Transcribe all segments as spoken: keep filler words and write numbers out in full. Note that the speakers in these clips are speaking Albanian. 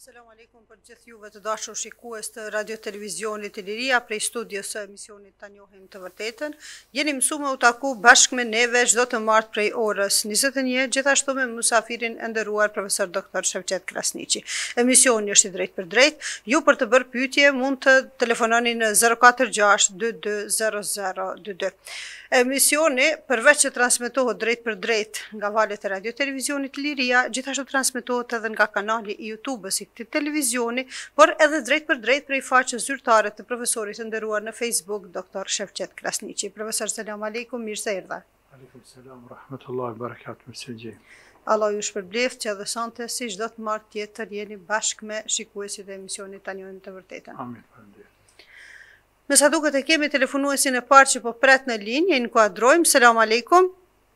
Selam aleikum për gjithë juve të dashur shikues të radio televizionit Iliria prej studios së emisionit Ta njohim të vërtetën. Jeni mësuar me u taku bashkë me neve çdo të martë prej orës njëzet e një, gjithashtu me mësafirin e nderuar profesor doktor Shevqet Krasniqi. Emisioni është i drejt për drejt. Ju për të bërë pyetje mund të telefononi në zero katër gjashtë dy dy zero zero dy dy. Emisioni, përveç që transmetohet drejt për drejt nga valët e radio televizionit Liria, gjithashtu transmetohet edhe nga kanali i YouTube-s i këtij televizioni, por edhe drejt për drejt prej faqes zyrtare të profesorit të nderuar në Facebook, doktor Shevqet Krasniqi. Profesor, selam aleikum, mirë se erdha. Aleikum selam, rahmetullahi, barakatuh, mirë se gjej. Allah ju shpërbleft që edhe sonte si çdo të martë tjetër jeni bashkë me shikuesit e emisionit Ta njohim të vërtetën. Amin, faleminderit. Me sa duket e kemi telefonuesin e parë që po pret në linjë, e inkuadrojmë. Selam aleikum.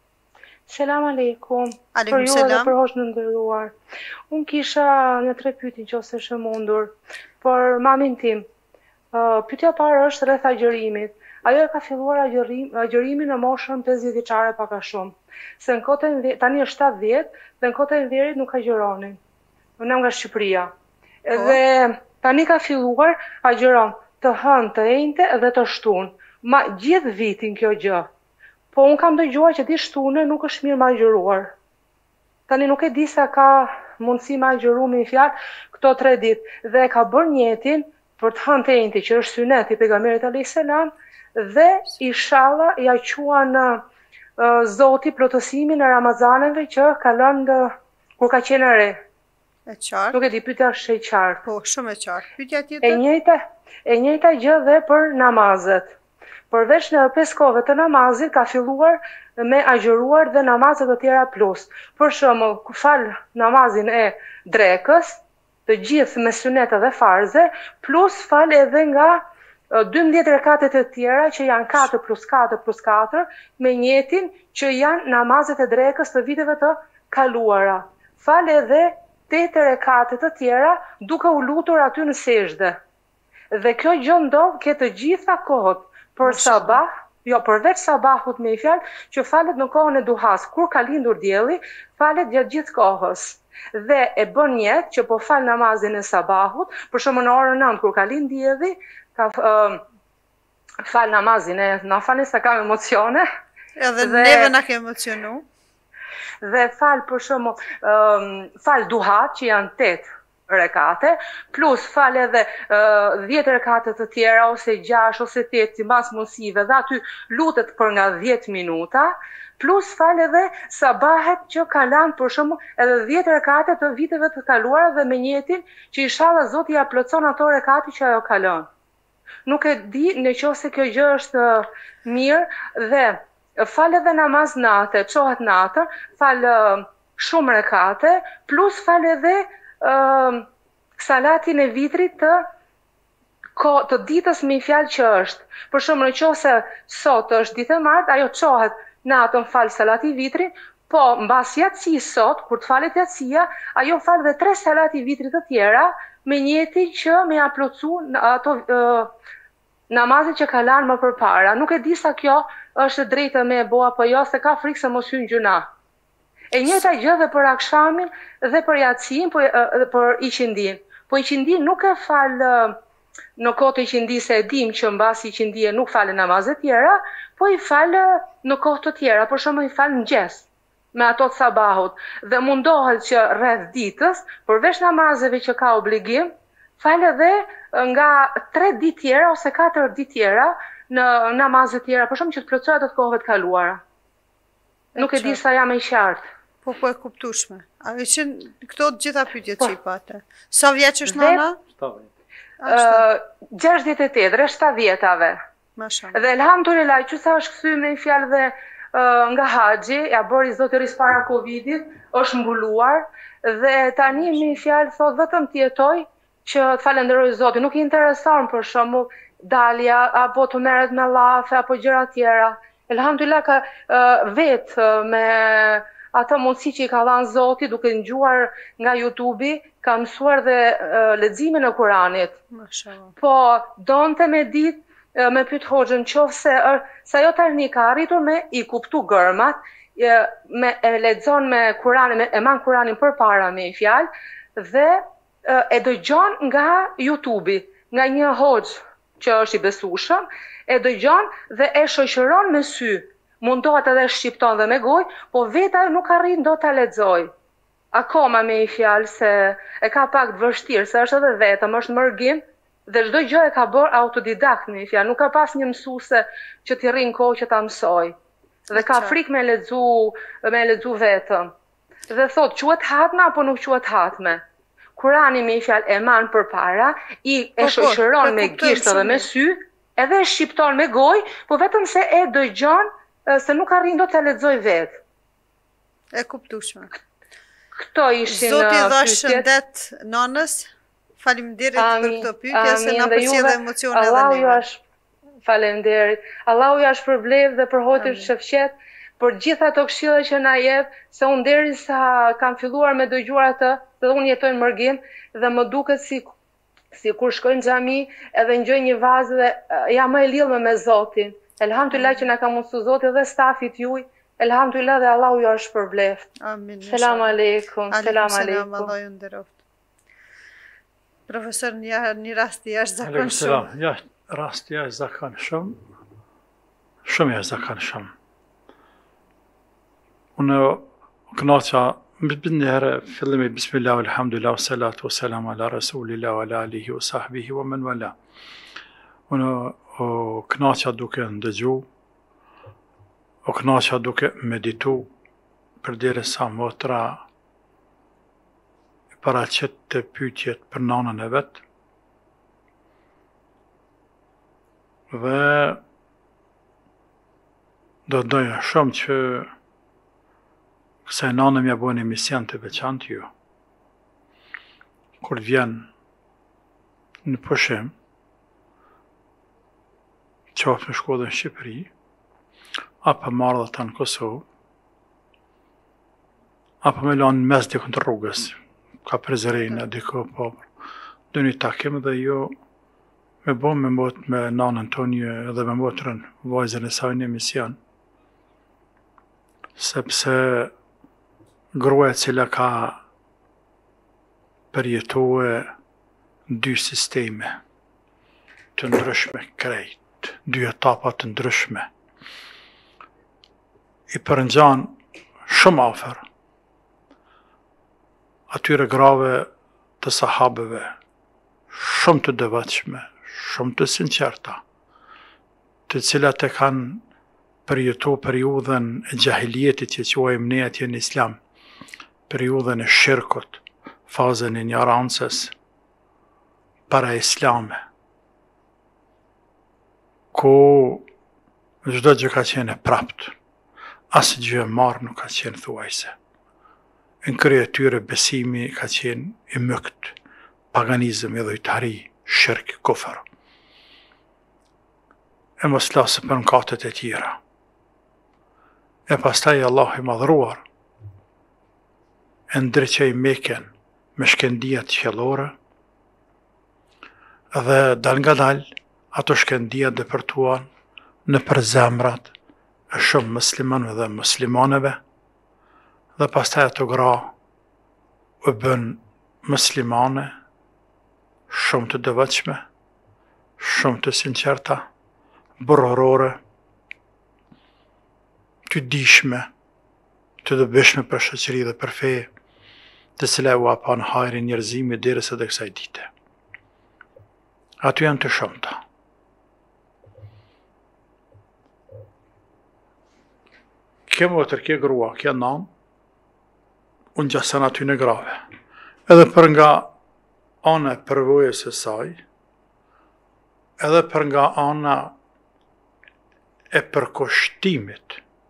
Selam aleikum. Aleikum për ju selam. Dhe për hoqën nderuar. Unë kisha në tre pyetje nëse është e mundur, por mamin tim. Uh, pyetja e parë është rreth agjërimit. Ajo e ka filluar agjërim, agjërimin në moshën pesëdhjetë vjeçare pak a shumë. Se në kohën e tani është shtatëdhjetë dhe në kohën e verit nuk agjëronin. Unë jam nga Shqipëria. Dhe tani ka filluar agjëron të hënë, të enjte dhe të shtunë. Ma gjithë vitin kjo gjë. Po unë kam dëgjuar që di shtune nuk është mirë ma agjëruar. Tani nuk e di sa ka mundësi ma agjëru me i fjalë këto tre ditë. Dhe ka bërë njetin për të hënë të enjte që është synet i pejgamberit alayhis salam dhe inshallah ja quan uh, Zoti plotësimin e Ramazaneve që ka lënë kur ka qenë re. E qartë. Nuk e di, pyetja është e qartë. Po, shumë e qartë. Pyetja E tjetër? njëjta, e njëjta gjë dhe për namazet. Përveç në pesë kohëve të namazit ka filluar me agjëruar dhe namazet të tjera plus. Për shembull, ku fal namazin e drekës, të gjithë me sunet dhe farze, plus fal edhe nga dymbëdhjetë rekatet e tjera që janë katër plus katër plus katër me njëtin që janë namazet e drekës të viteve të kaluara. Fal edhe tetë rekatet të tjera duke u lutur aty në sejdë. Dhe kjo gjë ndodh ke të gjitha kohët, për sabah, jo përveç sabahut me i fjalë, që falet në kohën e duhas, kur ka lindur dielli, falet gjatë gjithë kohës. Dhe e bën jetë që po fal namazin e sabahut, për shembull në orën nëntë kur ka lindur dielli, ka uh, fal namazin e na falni sa kam emocione. Edhe dhe, neve na ke emocionu. Dhe fal për shembull, um, fal duhat që janë tetë rekate, plus fal edhe dhjetë uh, rekate të tjera, ose gjashtë, ose tetë, si mas mundësive, dhe aty lutet për nga dhjetë minuta, plus fal edhe sabahet që kalan për shumë edhe dhjetë rekate të viteve të kaluara dhe me njetin që inshallah Zoti ja plotson ato rekate që ajo kalon. Nuk e di në qoftë kjo gjë është mirë dhe fal edhe namaz natë, çohet natën, fal uh, shumë rekate, plus fal edhe Uh, salatin e vitrit të, ko, të ditës me i fjalë që është. Për shumë në qoftë se sot është ditë e martë, ajo çohet natën fal salati vitrit, po mbas yatësisë sot, kur të falet yatësia, ajo fal dhe tre salati vitrit të tjera, me njëti që me ja plotsu ato uh, namazet që ka lanë më përpara. Nuk e di sa kjo është drejtë me e bo apo jo, se ka frikë se mos hyn gjuna. E njëjta gjë dhe për akshamin dhe për yatsin, po për iqindin. Po iqindin nuk e fal në kohë të iqindis, se e dim që mbas iqindie nuk fal namazet tjera, po i fal në kohë të tjera, por shumë i fal mëngjes me ato të sabahut. Dhe mundohet që rreth ditës, përveç namazeve që ka obligim, fal edhe nga tre ditë tjera ose katër ditë tjera në namazet tjera, për shumë që të plotësohet ato të kohëve të kaluara. Nuk e di sa jam e qartë. Po, po e kuptueshme. A e që këto të gjitha pyetjet që i pate. Sa vjeç është nana? gjashtëdhjetë e tetë, rreth shtatëdhjetave. Mashallah. Dhe elhamdulillah, që sa është kthy me fjalë dhe uh, nga haxhi, ja bëri Zoti ris para Covidit, është mbuluar dhe tani me fjalë thot vetëm të jetoj që të falenderoj Zotin. Nuk i intereson për shembull dalja apo të merret me llafe apo gjëra tjera. Elhamdulillah ka uh, vetë uh, me ato mundësi që i ka dhënë Zoti duke ngjuar nga YouTube-i, ka mësuar dhe uh, leximin e Kuranit. Mashallah. Po donte me ditë uh, me pyet hoxhën nëse uh, sa ajo tani ka arritur me i kuptu gërmat, uh, me e lexon me Kuranin, me e man Kuranin përpara me fjalë dhe e dëgjon nga YouTube-i, nga një hoxh që është i besueshëm, e dëgjon dhe e shoqëron me sy. Mundohet edhe shqipton dhe me gojë, po veta nuk arrin do ta lexoj. Akoma me i fjalë se e ka pak të vështirë, se është edhe vetëm, është mërgim, dhe çdo gjë e ka bërë autodidakt me i fjalë, nuk ka pas një mësuese që t'i rrin kohë që ta mësoj. Dhe ka frikë me lexu, me lexu vetëm. Dhe thot, quhet hatme apo nuk quhet hatme? Kurani me i fjalë e man përpara, i e shoqëron me gisht edhe me sy, edhe e shqipton me gojë, po vetëm se e dëgjon se nuk arrin do të lexoj vetë. E kuptueshme. Këto ishin Zoti dha shëndet nënës. Faleminderit për këtë pyetje se na përcjell emocionet edhe Allahu ju është faleminderit. Allahu ju është përblevë dhe përhoti shëfqet për gjitha ato këshilla që na jep, se unë derisa kam filluar me dëgjuar atë, dhe unë jetoj në mërgim dhe më duket si si kur shkoj në xhami edhe ngjoj një vazë dhe jam më e lidhur me Zotin. Elhamdulillah që na ka mundsuar Zoti dhe stafit juaj. Elhamdulillah dhe Allahu ju është përbleft. Amin. Selam aleikum. Selam aleikum. Allahu ju nderoft. Profesor, një, një rast i jashtëzakonshëm. Aleikum selam. Ja, rast i jashtëzakonshëm. Shumë i jashtëzakonshëm. Unë kënaqa një herë fillimi bismillah, alhamdulillah, salatu wa salam ala rasulillah wa ala alihi wa sahbihi wa man wala. Unë o kënaqa duke ndëgju, o kënaqa duke meditu, përderisa motra paraqet të pyetjet për nanën e vet. Dhe do doja shumë që kësaj nanëm ja bën emision të veçantë ju. Kur vjen në pushim, qoftë në Shkodër në Shqipëri, apo marrë dhe ta në Kosovë, apo me lanë mes dikun të rrugës, ka prezerejnë diko, po, dhe një takim dhe jo me bo me mot me nanën tonë dhe me motrën vajzën e saj në emision, sepse gruaja cila ka përjetue dy sisteme të ndryshme krejt, dy etapa të ndryshme, i përngjan shumë afer atyre grave të sahabeve, shumë të devotshme, shumë të sinqerta, të cilat e kanë përjetu periudhën e gjahiljetit që quajmë ne atje në Islam, periudhën e shirkut, fazën e ignorancës para islame, ku çdo gjë ka qenë e prapt, asë gjë e marrë nuk ka qenë thuajse. Në krye tyre besimi ka qenë i mykt, paganizëm, idhujtari, shirk, kufër. E mos lasë për mëkatet e tjera. E pastaj Allah i madhruar, e ndryqej Mekën me shkendijat qellore, dhe dal nga dal, ato shkendijat depërtuan në për zemrat e shumë muslimanëve dhe muslimaneve, dhe pastaj ato gra u bën muslimane, shumë të devotshme, shumë të sinqerta, burrore, të dishme, të dobishme për shoqëri dhe për fe, të cila u hapan hajrin njerëzimit derisa dhe kësaj dite. Aty janë të shumta. Kjo motër, kjo grua, kjo nan, unë gjasën aty në grave. Edhe për nga ana e përvojës e saj, edhe për nga ana e përkushtimit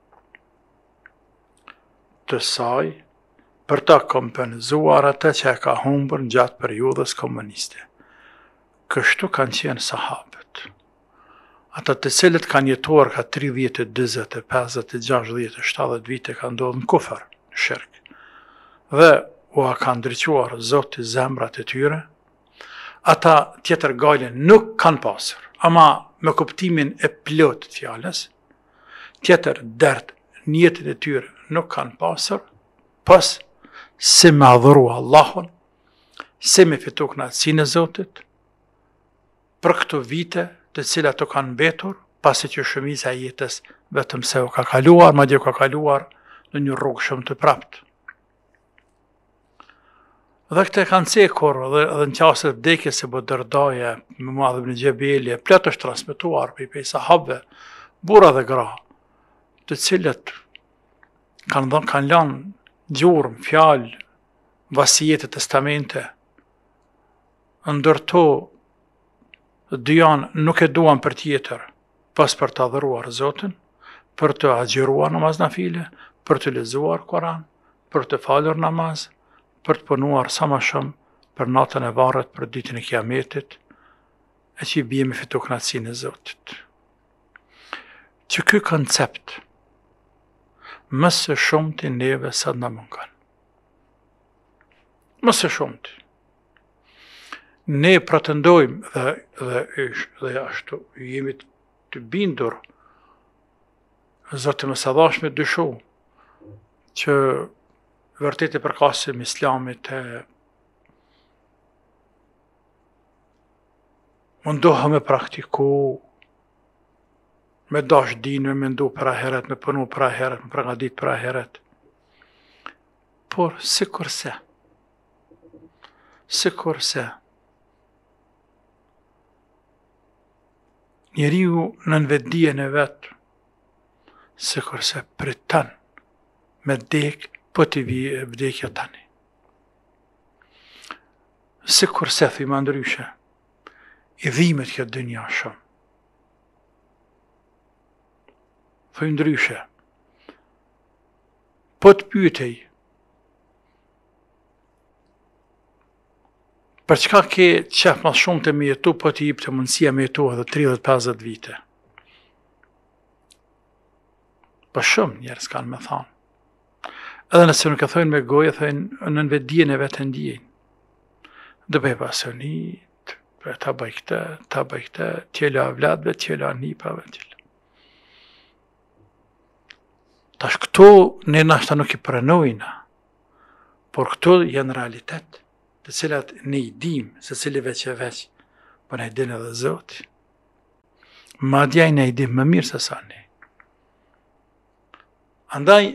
të saj, për ta kompenzuar atë që e ka humbur në gjatë periudhës komuniste. Kështu kanë qenë sahabët. Ata të cilët kanë jetuar ka tridhjetë, dyzet, pesëdhjetë, gjashtëdhjetë, shtatëdhjetë vite kanë ndodhur në kufër, në shirk. Dhe u a kanë ndriçuar Zoti zemrat e tyre, ata tjetër gajlen nuk kanë pasur, ama me kuptimin e plot të fjalës, tjetër dert në jetën e tyre nuk kanë pasur, pas se me adhuru Allahun se me fitu kënaqësinë e Zotit për këto vite të cilat të kanë mbetur, pasi që shumica e jetës vetëm se u ka kaluar, madje u ka kaluar në një rrugë shumë të praptë. Dhe këte kanë cekur dhe, dhe në qasët vdekje se bo dërdaje me madhëm në gjebelje, plët është transmituar për i pej sahabëve, bura dhe gra, të cilët kanë, kanë lanë gjurëm, fjalë, vasijete, testamente, ndërto dyjan nuk e duan për tjetër, pas për të adhuruar Zotin, për të agjiruar namaz nafile, për të lexuar Kur'an, për të falur namaz, për të punuar sa më shumë për natën e varret, për ditën e Kiametit, e që i bie me fitu kënaqësinë e Zotit. Që ky koncept më së shumti neve sa na mungon. Më së shumti. Ne pretendojmë dhe, dhe, dhe ashtu jemi të bindur, Zoti mos e dhash me dyshu, që vërtet e përkasim islamit e mundohë me praktiku, me dash din, me mendu për aheret, me punu për aheret, me përgadit për aheret. Por, si kurse, si kurse, njeriu në nëveddijen e vetë, si kurse pritan me dek, po t'i vijë vdekja tani. Si kurse, thima ndryshe, i dhimet kjo dënja shumë. Thoj ndryshe, po të pyetej, për çka ke qef mas shumë të me jetu, po t'i jip të mundësia me jetu edhe tridhjetë pesëdhjetë vite. Për shumë njerëz kanë me thanë. Edhe nëse nuk e thojnë me gojë, thojnë në nëveddijen e vetë ndijin. Dhe bëj pasionit, ta bëj këte, ta bëj këte, tjela vladve, tjela nipave, tjela. Tash këto ne nashta nuk i pranojna, por këto janë realitet, të cilat ne i dim, se cili veç e veç, po ne i din edhe Zoti. Madje ne i dim më mirë se sa ne. Andaj,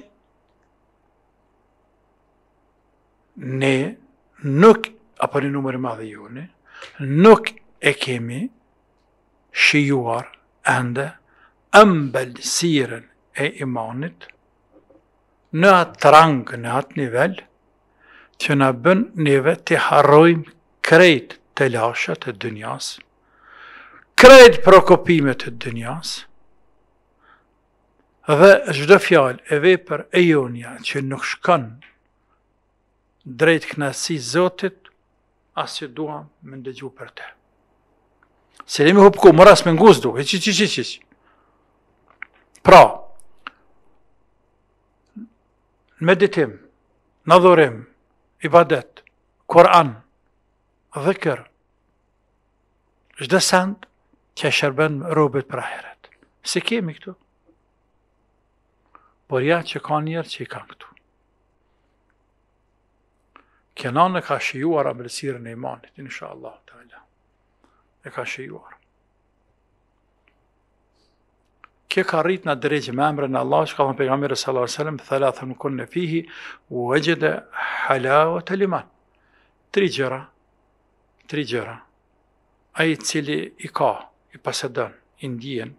ne nuk, apo një numër i madhe jone, nuk e kemi shijuar ende ëmbëlsirën e imanit në atë rang, në atë nivel, që na bën neve të harrojmë krejt të lashat e dynjas, krejt prokopimet e dynjas, dhe çdo fjalë e vepër e jonja që nuk shkon drejt kënaqësisë Zotit, as që duam me ndëgju për te. Se lemi hupku, më ras me nguz du, e që që që që. Pra, në meditim, në adhurim, ibadet, Kur'an, dhikr, çdo send që shërben robët për ahiret. Se kemi këtu. Por ja që ka njerë që i kanë këtu. Kenan e ka shijuar ambëlsirën e imanit, inshallah ta'ala. E ka shijuar. Kjo ka rrit në drejtë me emrin e Allah, që ka thënë pejgamberi sallallahu alaihi wasallam, thalathun kunna fihi wajada halawat al-iman. Tri gjëra, tri gjëra. Ai i cili i ka, i posedon, i ndjen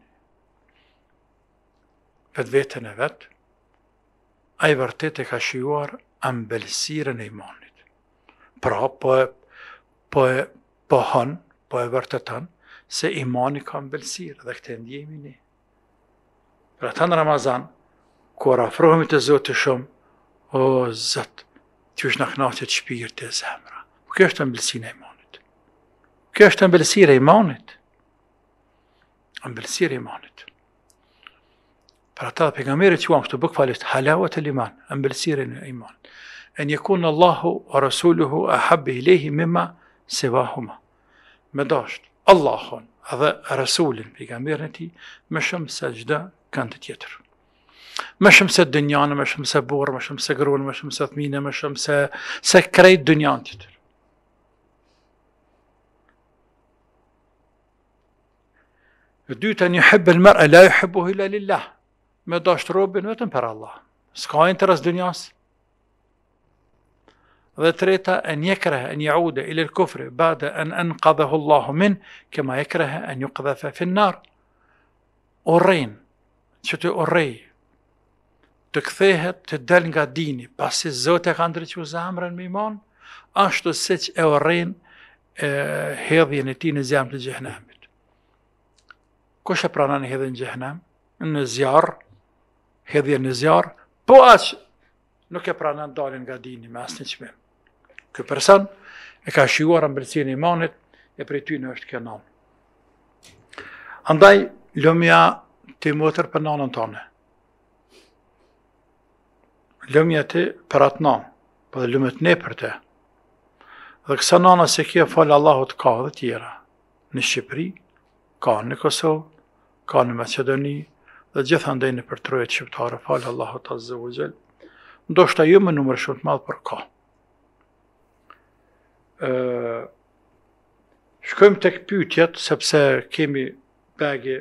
vetveten e vet, ai vërtet e ka shijuar ambëlsirën e imanit. Pra, po e, po e pohon, po e vërteton, se imani ka mbëlsirë, dhe këte ndjemi ne. Pra ta në Ramazan, kur afrohemi të Zotit shumë, o Zot, që është në knaqet shpirti e zemra. Kjo është mbëlsira e imanit. Kjo është mbëlsira e imanit. Mbëlsira e imanit. Pra ta dhe pejgamberi që uam këtu bëk falit, halawat e liman, mbëlsira e imanit. En jekun Allahu wa Rasuluhu ahabbe i lehi mimma sevahuma. Me dasht Allahun dhe Rasulin, pejgamberin e tij, më shumë se çdo kënd tjetër. Më shumë se dynjanë, më shumë se burrë, më shumë se gruan, më shumë se fëmijë, më shumë se se krejt dynjan tjetër. E dyta, një yuhibbu al-mar'a la yuhibbuhu illa lillah. Me dashur robën vetëm për Allah. S'ka interes dunjas. Dhe treta, an yakraha an yauda ila al-kufr ba'da an anqadhahu Allahu min, kama yakraha an yuqdhafa fi an-nar. Urrin, që të urrej, të kthehet të del nga dini, pasi Zoti ka ndriçuar zemrën me iman, ashtu siç e urrin hedhjen e tij në zemrën e xhehenamit. Kush e pranon hedhjen në xhehenam? Në zjarr, hedhjen në zjarr, po aq nuk e pranon dalin nga dini me asnjë çmim. Ky person e ka shijuar ëmbëlsinë e imanit e prej ty në është kjo nan. Andaj lëmja ti motër për nanën tonë. Lëmja ti për atë nanë, po dhe lëmët ne për te. Dhe kësa nana se kjo falë Allahut ka dhe tjera. Në Shqipëri, ka në Kosovë, ka në Macedoni, dhe gjithandej në përtrojet shqiptare, falë Allahut Azza wa Jall. Ndoshta jo me numër shumë të madh, për ka. Uh, shkojmë tek pyetjet, sepse kemi bagi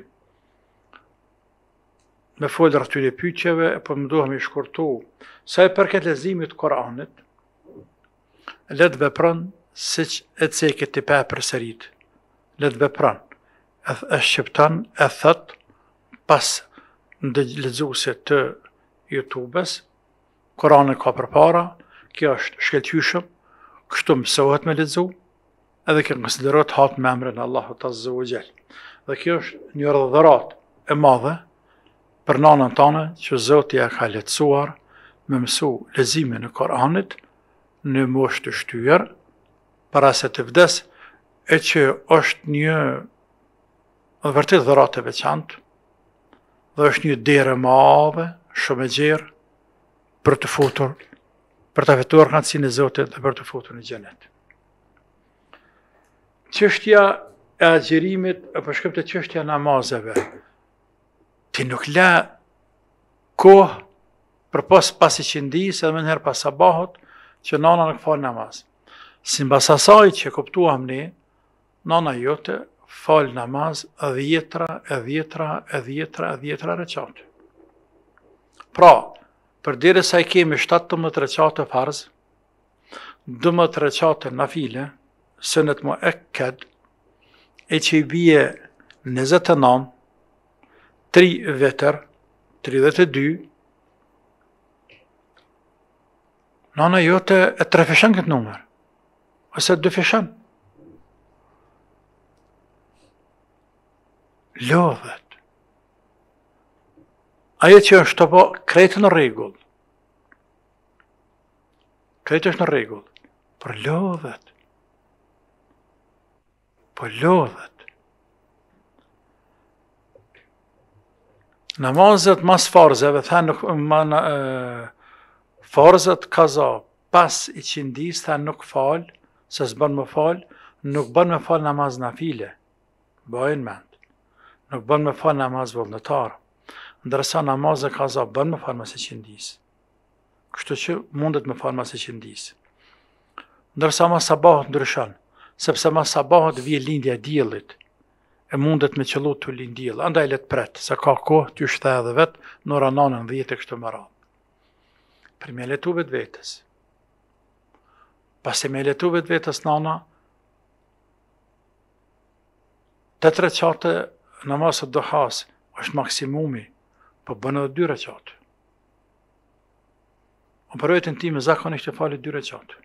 me folë rreth pyetjeve, po më duhem i shkurtu. Sa e përket leximit të Kuranit, le të vepron siç e cekët të pa përsërit. Le të vepron. E shqipton, e thot pas lexuesit të YouTube-s, Kurani ka përpara, kjo është shkëlqyshëm, kështu mësohet me lexu, edhe kjo konsiderohet hat me emrin Allahut Azza wa Jall. Dhe kjo është një dhuratë e madhe për nanën tonë që Zoti ja ka lehtësuar me mësu leximin e Kuranit në moshë të shtyr, para se të vdes, e që është një dhe vërtet dhuratë e veçantë, dhe është një derë e madhe, shumë e gjerë, për të futur, për të fituar kënaqësinë e Zotit dhe për të futur në xhenet. Çështja e agjerimit, e për shkak të çështja e namazeve, ti nuk la kohë për pas pasi qindis edhe më njëherë pas sabahut që nana nuk fal namaz. Sipas asaj që kuptuam ne, nana jote fal namaz e dhjetra, e dhjetra, e dhjetra, e dhjetra recate. Pra, përderisa i kemi shtatëmbëdhjetë recate farz, dymbëdhjetë recate nafile, sunet muakkad, e që i bie njëzet e nëntë, tri vetër, tridhjetë e dy, nana jote e trefishën këtë numër, ose dyfishën. Lodhet. Ajo që është të po krejtë në rregull. Krejtë është në rregull, por lodhet. Po lodhet. Namazet mas farzeve, thënë nuk ma, farzet kaza pas i qindis, thënë nuk falë, se s'bën më falë, nuk bën me falë namaz nafile. Bëjnë mend. Nuk bën me falë namaz vullnetar. Ndërsa namaz e kaza bën me falë mas i qindis. Kështu që mundet me falë mas i qindis. Ndërsa mas sabahut ndryshon, sepse mas sabahut vije lindja e diellit, e mundet me qëllu të lind diell. Andaj let pret, se ka kohë t'ju shthe edhe vet, në ora nëntëdhjetë dhjetë e kështu me radhë. Për me letu vetë vetës. Pasi me letu vetë vetës nana, tetë recate namazet duhas është maksimumi, po bën edhe dy recate. O për vetën time zakonisht e falit dy recate.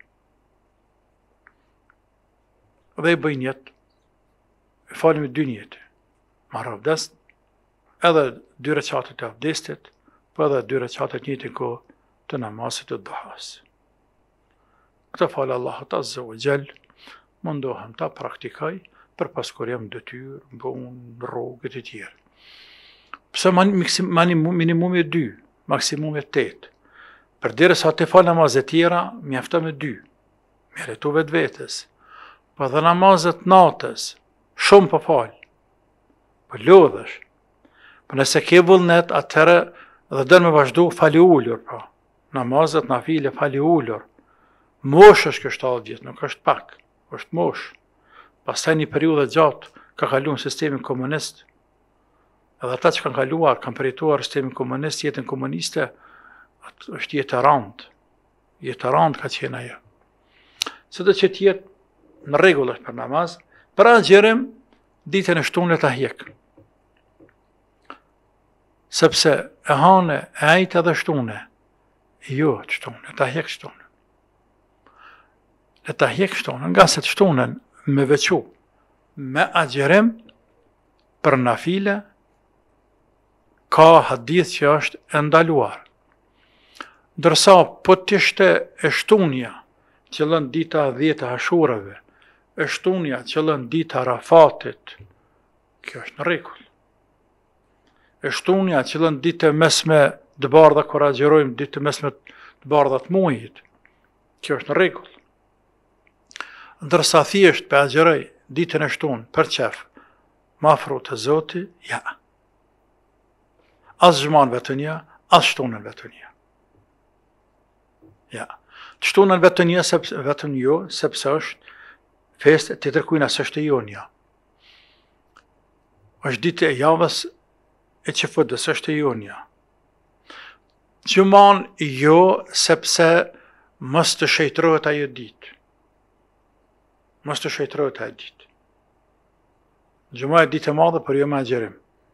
Dhe i bëj njetë, e falim dy njete. Marrë avdes, edhe dy recate të avdestit, po edhe dy recate të njëtin kohë të namazit të duhas. Këtë falë Allahut Azza wa Jall, mundohem ta praktikaj, për pas kur jam detyrë, punë, rrugët e tjerë. Pse minimumi dy, maksimumi tetë. Përderisa të fal namazet tjera, mjafton me dy. Meritu vetë vetës. Po dhe namazet natës, shumë po fal. Po lodhesh. Po nëse ke vullnet, atëherë dhe dën me vazhdu fali ullur, po. Namazet nafile fali ullur. Mosh është kjo shtatëdhjetë vjet, nuk është pak, është mosh. Pastaj një periudhë gjatë ka kaluar në sistemin komunist, Edhe ata që kanë kaluar, kanë përjetuar sistemin komunist, jetën komuniste, atë është jetë e randë. Jetë e randë ka qenë ajo. Se do që tjetë në rregull është për namaz, për agjerim, ditën e shtunë ta hjek. Sepse e hane, e ajtë edhe shtune, jo të shtune, ta hjek shtune. E ta hjek shtune, nga se të shtunen me vequ, me agjerim, për nafile, ka hadith që është e ndaluar. Ndërsa, po t'ishte e shtunja, qëllën dita dhjetë hashurave, e shtunja qëllën dita Arafatit, kjo është në rregull. E shtunja qëllën ditë mesme të bardha kur agjerojmë, ditë mesme të bardha të muajit, kjo është në rregull. Ndërsa thjesht për agjeroj ditën e shtunë për qef, ma afro të Zoti, ja. As zhman vetënia, as shtunën vetënia. Ja. Të shtunën vetënia, vetën jo, sepse është fest të tërkujna së është e jonja. është ditë e javës e që fëdës është e jonja. Gjuman jo, sepse mës të shejtërohet ajo ditë. Mës të shejtërohet ajo ditë. Gjuma e ditë e madhe, për jo me agjerim.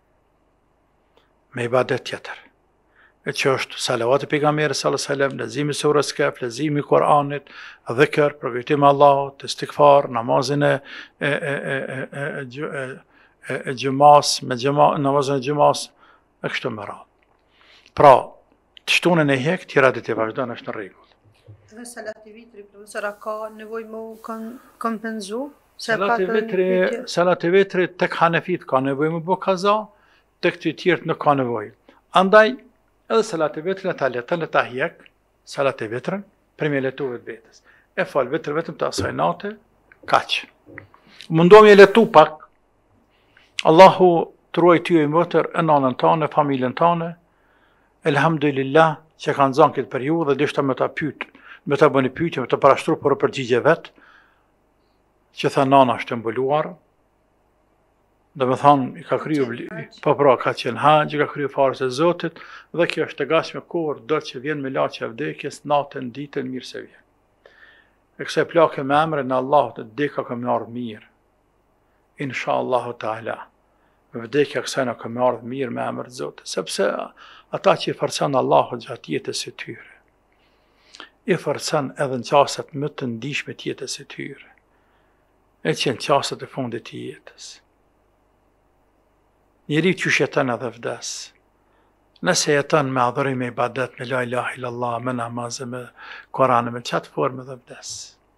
Me ibadet tjetër. E që është salavat e pejgamberit sallallahu alaihi wasallam, lezimi surës Kehf, lezimi Kur'anit, dhikr, përkujtim Allahut, istikfar, namazin e e e e e e e gjumas, me gjuma, namazin e gjumas, e kështu me radhë. Pra, të shtunën e hek, tjera ditë e vazhdon është në rregull. Dhe salat e vitrit, profesora, ka nevojë me kompenzu? Salat e vitrit, salat e vitrit tek Hanefit ka nevojë me bë kaza, tek të tjerët nuk ka nevojë. Andaj, edhe salat e vitrit ta letën e ta hjek, salat e vitrën, për me letu vetë vetës. E fal vitër vetëm të asaj nate, kaq. Mundohemi e letu pak, Allahu të ruaj ty e mëtër, e nanën tane, familjen tane, elhamdulillah, që kanë zanë këtë periudhë, dhe dishta me ta pytë, me ta bëni pyetje, me ta parashtru për përgjigje vetë, që tha nana është mbuluar, dhe me thanë, i ka kryu, pa pra, ka qenë haqë, ka kryu farës e Zotit, dhe kjo është të gashme kur, do që vjen me laqe e vdekjes, natën, ditën, mirë se vjen. E këse plake me emre në Allah, të deka këmë ardhë mirë, insha Allahu ta'ala, me vdekja kësaj në këmë ardhë mirë me emre të Zotit, sepse ata që i farësan Allahu gjatë jetës e tyre, i farësan edhe në qasët më të ndishme të jetës e tyre, e që në qasët e fundit të jetës. Njeri që jeton edhe vdes, nëse jeton me adhurim e ibadet, me la ilaha illallah, me namazë, me Koranë, me qatë formë dhe vdes.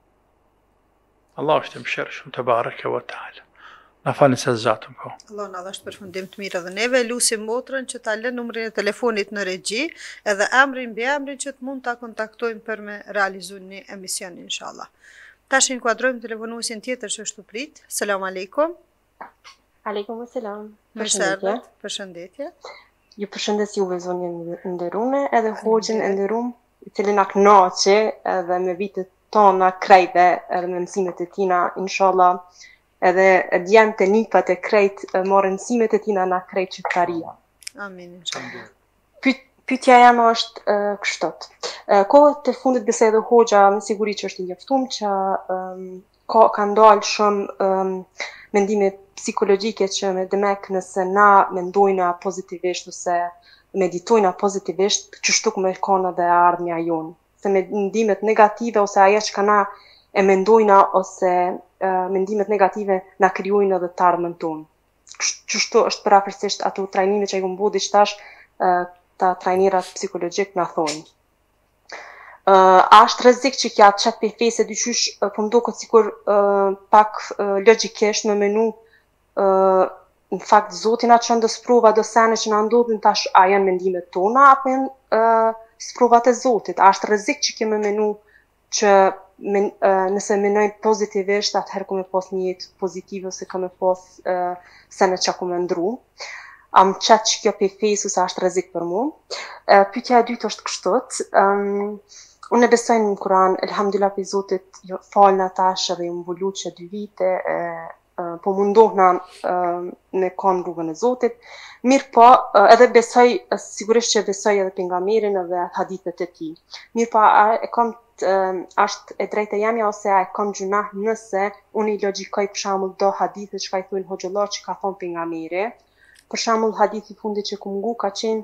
Allah është më shërë shumë të barëke wa ta'ala. Në falin se zxatëm po. Allah në adhështë përfundim të mirë dhe neve, lusim motrën që ta lënë numrin e telefonit në regji, edhe emrin bë emrin që të mund të kontaktojmë për me realizu një emision, inshallah. Tash inkuadrojmë telefonuesin tjetër që është të prit. Selam aleikum. Aleikum selam. Përshëndetje. Përshëndetje. Ju përshëndes juve zonjën nderune, edhe hoxhën e nderuar, i cili na kënaqe edhe me vitet tona krejve, edhe me mësimet e tina, inshallah, edhe djemë të nifat e krejt, morën mësimet e tina na krejt qytëtaria. Amin, inshallah. Pyetja jam është uh, kështot. Uh, kohët të fundit bise edhe hoxha, me siguri që është njoftum, që um, ka, ka ndalë shumë um, mendime psikologjike që me demek nëse na mendojna pozitivisht ose meditojna pozitivisht, që shtuk me kona dhe ardhmja jonë. Se mendimet negative ose aja që ka na e mendojna ose uh, mendimet negative na kryojnë edhe të ardhmen tonë. Që shtu është parafërsisht ato trajnime që i këmë bodi qëtash uh, ta trajnerat psikologjik në thonë. Uh, a është rrezik që kja të qatë pejfese dyqysh, uh, po mdo këtë sikur uh, pak uh, logikisht me menu uh, në fakt Zotin atë që ndë sprova do sene që në ndodhin tash a janë mendimet tona apo janë uh, sprovat e Zotit. A është rrezik që keme menu që men, uh, nëse menoj pozitivisht atëherë ku me pos një jetë pozitive ose ka me pos uh, sene që ku me ndru. Am qatë që kjo pe fejsu sa është rrezik për mu. Uh, Pyetja e dytë është kështot. Um, unë e besojnë në Kur'an, elhamdulillah për Zotit, falë në tash edhe ju mbullu që dy vite, e, uh, po mundohna uh, me kanë rrugën e Zotit. Mirë po, uh, edhe besoj, uh, sigurisht që besoj edhe pejgamberin edhe hadithet e tij. Mirë po, a, e kam uh, është e drejtë e jamja ose a e kam gjunah nëse unë i logjikoj për shembull do hadithe që ka i thunë hoxhallar që ka thonë pejgamberi. Për shembull hadithi i fundit që ku ngu ka qenë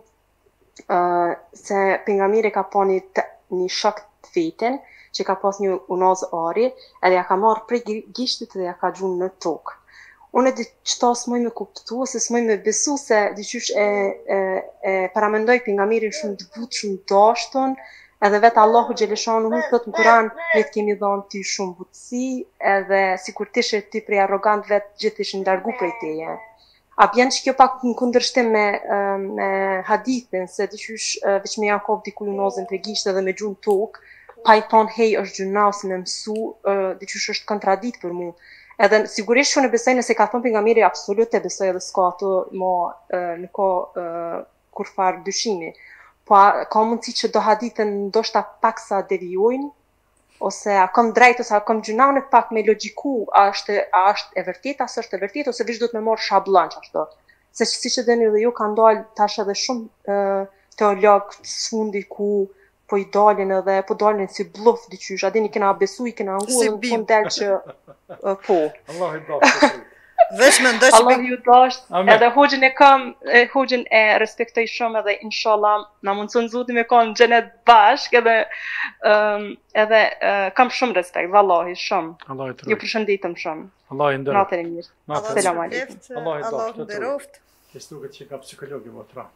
uh, se pejgamberi ka pa një, një shok të vetin që ka pas një unaz ari, edhe ja ka marrë prej gishtit dhe ja ka gjunë në tokë. Unë e di qëta s'moj me kuptu, ose s'moj me besu se diqysh e, e, e paramendoj pejgamberin shumë të but, shumë dashton, edhe vetë Allahu Gjeleshanu hu thot në Kur'an, ne të kemi dhënë ty shumë butësi, edhe si kur tishe ty prej arrogant vetë gjithë ishin largu prej teje. A bjen që kjo pak në kundërshtim me, me hadithin, se diqysh veç me Jakob dikuj unazin prej gishtë dhe me gjunë tokë, pa i thonë hej është gjuna ose me mësu, uh, diqysh është kontradikt për mu. Edhe sigurisht që në besoj nëse ka thonë pejgamberi absolut e besoj edhe s'ka ato ma uh, në ka uh, kur farë dyshimi. Po ka mundësi që do hadithen ndoshta pak sa devijojnë, ose a kam drejt ose a kam gjuna në pak me logjiku, a është, a është e vërtet, a është e vërtet, ose vish do të me morë shablon që ashtu. Se që si që deni dhe ju ka ndalë tash edhe shumë uh, teolog të sfundi ku po i dalin edhe, po dalin si bluff diqysh, a dini kena besu, i kena ngu, si dhe në fund del që uh, po. Allah i dashtë. Vesh me ndoj që Allah ju dasht, Amen. edhe hoxhin e kam, e, hoxhin e respektoj shumë edhe inshallah na mundson Zoti me kanë xhenet bashk edhe um, edhe uh, kam shumë respekt, vallahi shumë. Allah i Ju trojtë. përshëndetem shumë. Allah i ndërë. Natën e mirë. Natën e Selam mirë. aleikum. Allah i Allah dashtë. nderoft. Kështë duket që ka psikologi më tra.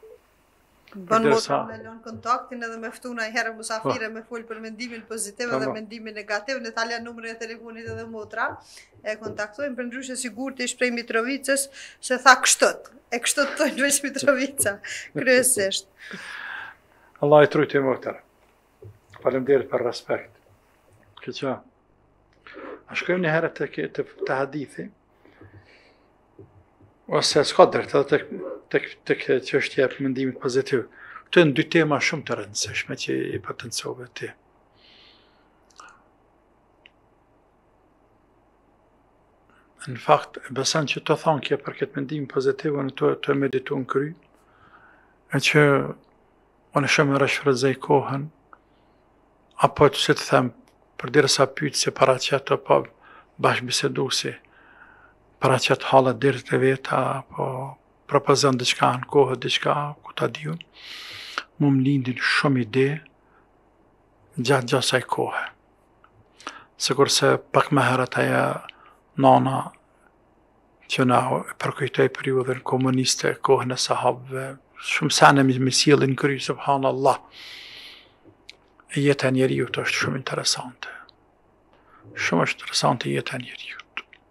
Bën Përderisa- motra me lën kontaktin edhe me ftuna i herë musafire me fol për mendimin pozitiv edhe Tamam. mendimin negativ, në talja numrin e telefonit edhe motra. E kontaktojmë për ndryshe sigurt ish prej Mitrovicës se tha kështot. E kështot tojnë veç Mitrovica, kryesisht. Allah i trojtë e më tërë. Faleminderit për respekt. Këtë a shkojmë një herë të, të, të hadithi, ose s'ka drejt edhe tek tek tek çështja e mendimit pozitiv. Këto janë dy tema shumë të rëndësishme që i potencove ti. Në fakt, besan që të thonë kje për këtë mendim pozitiv, në të, të meditu në kry, e që unë shumë e rëshfrëzej kohën, apo të si të them, për dire sa pytë se para qëtë, apo bashkë bisedu si, para qëtë halët dirë të veta, apo propozon diçka në kohë, diçka ku ta diun, mu më lindin shumë ide gjatë gjatë saj kohë. Sikur se pak më herët aja nana që na përkujtoj periudhën komuniste, kohën e sahabëve, shumë sene me me sjellin kry, subhanallah. E jeta e njeriut është shumë interesante. Shumë është interesante jeta e njeriut.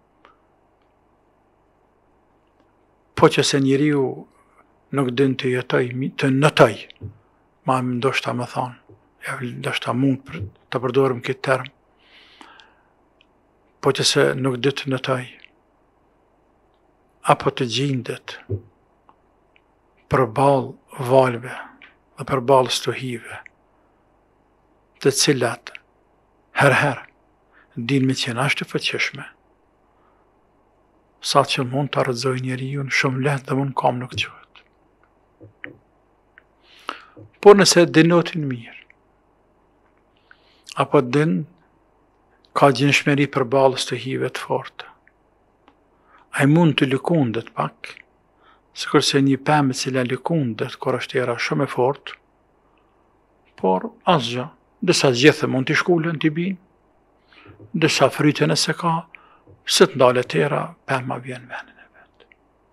Po që se njeriu nuk din të jetoj, të nëtoj, ma më ndoshta më thonë, ja ndoshta mund për, të përdorëm këtë term, po që se nuk di të nëtoj, apo të gjindet për balë valve dhe për balë stohive, të cilat herë-herë din me qenë ashtë të fëqeshme, sa që mund të rëzoj njeri ju në shumë lehtë dhe mund kam nuk qëhet. Por nëse dinotin mirë, apo din ka gjinshmeri për balës të hive të fortë, a i mund të lëkundet pak, së kërse një pëmë cila lëkundet, kër është era shumë e fortë, por asgjë, dësa gjithë mund të shkullën të binë, dësa frytën e se ka, se të ndale tëra, përma vjen venin e vetë.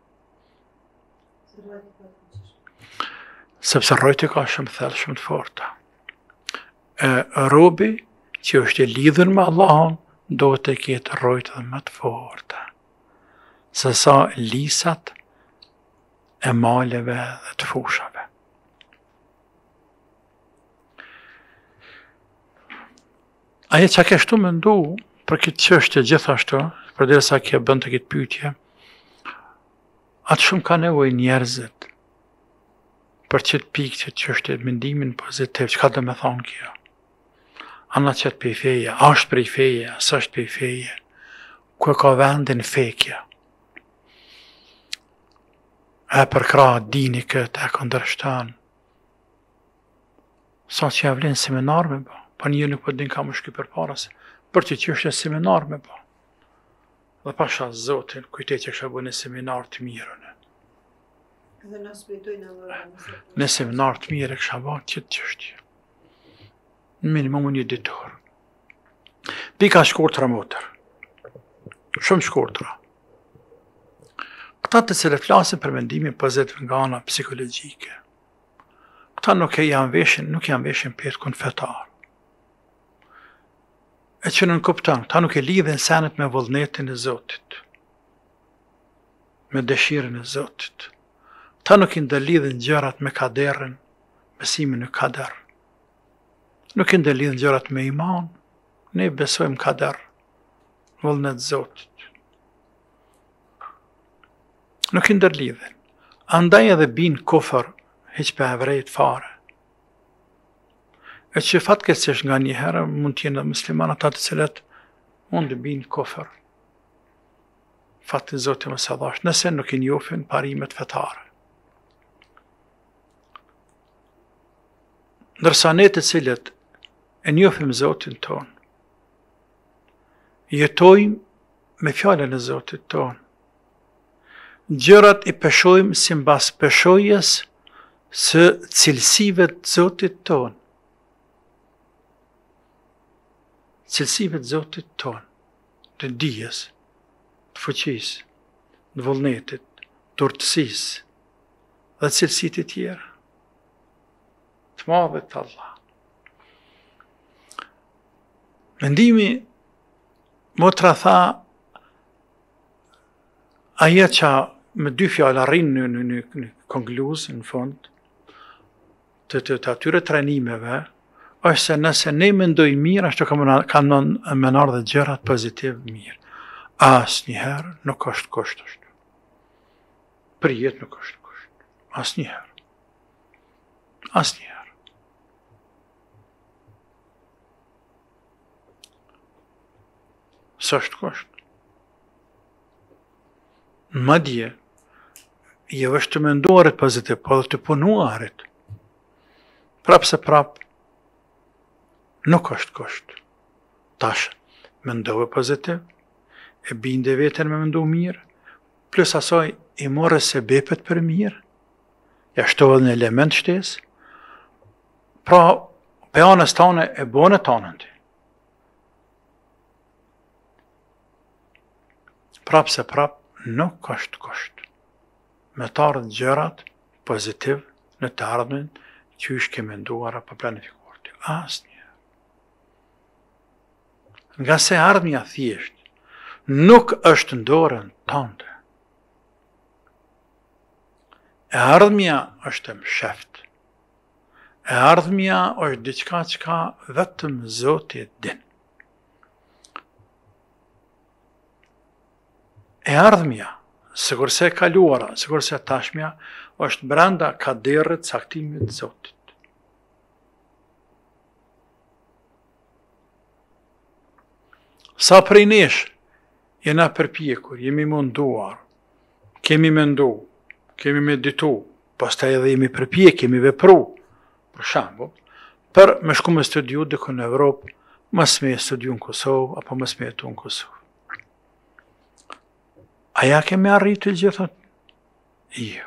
Sepse rojtë ka shumë thellë, shumë të forta. E robi që është e lidhën me Allahun, do të ketë rojtë dhe më të forta. Se sa lisat e maleve dhe të fushave. Aje që kështu me ndu, për këtë qështje gjithashtu, për dhe sa kje bënd të këtë pytje, atë shumë ka nevoj njerëzit për qëtë pikë që qështje mendimin pozitiv, që ka dhe me thonë kjo? Ana qëtë për i feje, ashtë për i feje, së është për i feje, ku e ka vendin fekja. e përkra dini këtë, e këndërshtan. Sa që ja vlen seminar me ba, pa një nuk për din ka më shky për parës, për që që është e seminar me ba. Dhe pasha zotin, kujte që kësha bu në seminar të mirën. Dhe në spiritojnë në vërë. Në seminar të mirë e kësha ba qëtë qështje. Në minimum një ditor. Pika shkurtra motër. Shumë shkurtra. Këta të cilë flasin për mendimin pozitiv nga ana psikologjike. Këta nuk e janë veshin, nuk janë veshin për kun fetar. E që në nënkuptan, këta nuk e lidhin senet me vullnetin e Zotit. Me dëshirën e Zotit. Këta nuk i ndëlidhin gjërat me kaderin, besimin në kader. Nuk i ndëlidhin gjërat me iman, ne besojmë kader, vullnet Zotit. Nuk i ndërlidhin. Andaj edhe bin kufër, heq për evrejt fare. E që fatkeqësisht nga një herë mund t'jenë musliman ata të cilët mund të bin kufër. Fatë Zotit më së dhash, nëse nuk i njohin parimet fetare. Ndërsa ne të cilët e njohim Zotin ton, jetojmë me fjalën e Zotit ton, gjërat i peshojmë si mbas peshojës së cilësive të Zotit ton. Cilësive të Zotit ton, të dijes, të fuqisë, të vullnetit, të urtësisë dhe cilësit e tjera. Të madhe të Allah. Mendimi motra tha aja që me dy fjallë arrin në, në, në, në konkluz, në fund, të, të, të atyre trenimeve, është se nëse ne mendoj mirë, ashtu kanë në menar dhe gjërat pozitiv mirë. As njëherë nuk është kusht është. Për jetë nuk është kusht. As njëherë. As njëherë. Së është kusht. Madje, jo është të menduarit pozitiv, po dhe të punuarit. Prapë se prapë, nuk është kusht. Tash, mendove pozitiv, e binde veten me mendu mirë, plus asaj i more se bepet për mirë, ja shtohet në element shtes, pra, pe anës tane e bone tanën ti. Prapë se prapë, nuk është kusht. Me të ardhën gjërat pozitiv në të ardhën që është ke menduar apo planifikuar të asë një. Nga se ardhmja thjesht, nuk është ndorën tante. E ardhmja është më sheft. E ardhmja është diçka që ka vetëm Zoti din. E ardhmja, sigurisht e kaluara, sigurisht e tashmja, është brenda kaderit caktimit të Zotit. Sa prej nesh, jena përpjekur, jemi munduar, kemi mendu, kemi meditu, pastaj edhe jemi përpjek, kemi vepru, për shembull, për me shku me studiu diku në Evropë, mos me studiu në Kosovë, apo mos me jetu në Kosovë. A ja kemi arritë të gjithat? Jo.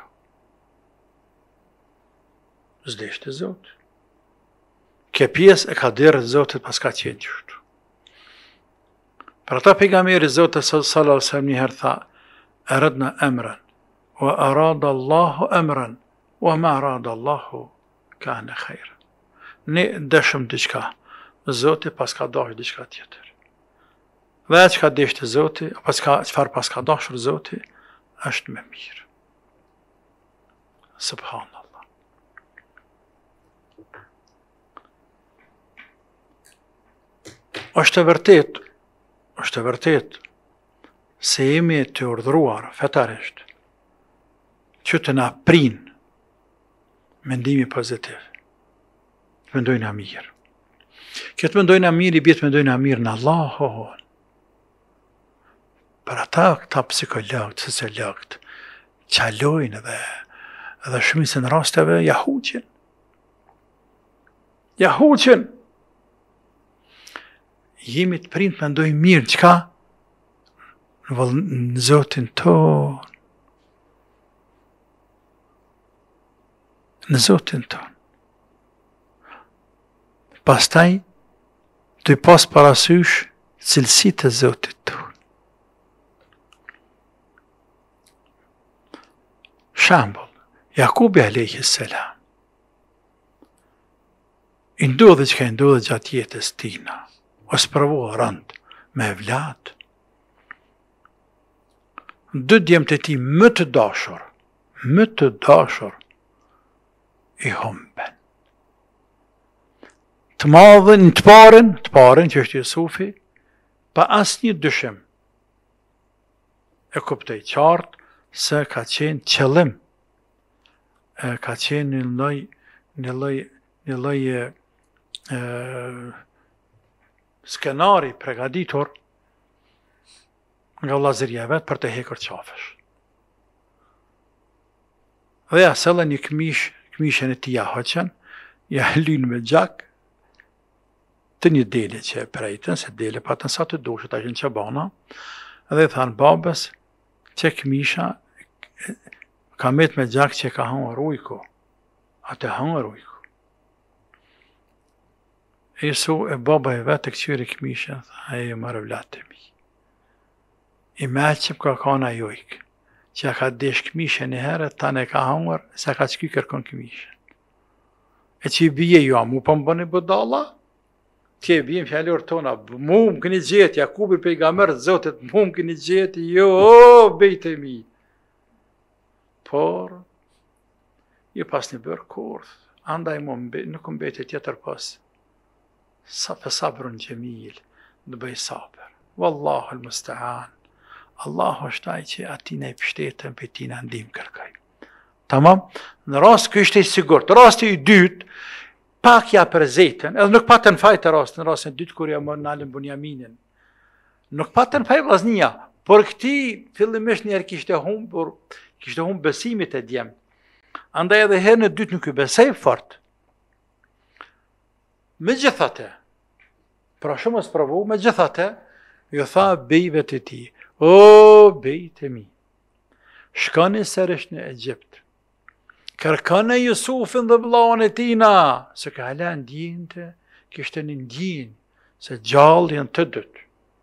Zdeshte Zotë. Ke pjesë e ka derë Zotit pas ka qenë qështu. Për ata pejgamberi Zotit sallallahu alaihi wasallam njëherë tha, aradna amran, wa arada Allahu amran, wa ma arada Allahu kana khayran. Ne dëshëm diçka, Zoti pas ka dashur diçka tjetër. Dhe që ka deshte Zoti, apo çfarë pas ka dashur Zoti, është më mirë. Subhanallah. Është e vërtet, është e vërtet, se jemi të urdhruar fetarisht, që të na prinë mendimi pozitiv, të mendojnë a mirë. Këtë mendojnë a mirë, i bjetë mendojnë a mirë në Allahon. Për ata këta psikologët, sociologët, qalojnë dhe edhe shumicën e rasteve ja huqin. Ja huqin. Jemi të prind me ndoj mirë, qka? Në Zotin ton. Në Zotin ton. Pastaj, të i pas parasysh cilësit e Zotit ton. Shambull, Jakubi alayhi salam, i ndodhe që ka i ndodhe gjatë jetës tina, o sprovo rënd me evlat, dy djemt e ti më të dashur, më të dashur, i humben. Të madhen, të paren, të paren që është Jusufi, pa as një dyshim, e kuptoj qartë se ka qenë qëllim, e ka qenë një lloj, një lloj, një lloj e, skenari pregaditur nga vllazëria vet për të hekur qafësh. Dhe ja sella një këmish, këmishën e tij ja hoqën, ja lyn me gjak të një dele që e prejtën, se dele patën sa të dushët, ashin që bana, dhe thanë babës që këmisha ka met me gjak që ka hangër ujku, atë hangër ujku. E su e baba e vetë të këqyri këmisha, tha e marë vlatë mi. I me që ka kana jojkë, që ka desh këmisha një herë, ta ne ka hangër, se ka qky kërkon këmisha. E që i bije jo, mu pa më bëni budalla, tje bijem fjallor tona, mu më këni gjetë, Jakubi pejgamber të Zotit, mu më këni gjetë, jo, o, bejtë e mi. Por, jo pas një bërë kurth, andaj mu nuk më bejtë tjetër pas, sa për sabrën gjemil, në bëj sabër. Wallahu al-musta'an, Allahu është ai që atina i pështetën, për tina ndim kërkaj. Tamam? Në rast kështë i sigurt, rasti i dytë, pak ja për zetën, edhe nuk patën fajtë rast, në rastin dytë kur ja mërë nalën Bunjaminin. Nuk patën fajtë vllaznia, por këti fillimisht njerë kishte humbur, kishte humbur besimit e djemë. Andaj edhe herë në dytë nuk i besej fort. Me gjithate, pra shumë së provu, me gjithate, ju tha bejve të ti, o bejt e mi, shkani sërësh në Egjipt, kërkane Jusufin dhe vllain e tina, se ka hala ndjente, kishte një ndjen, se gjallë janë të dytë.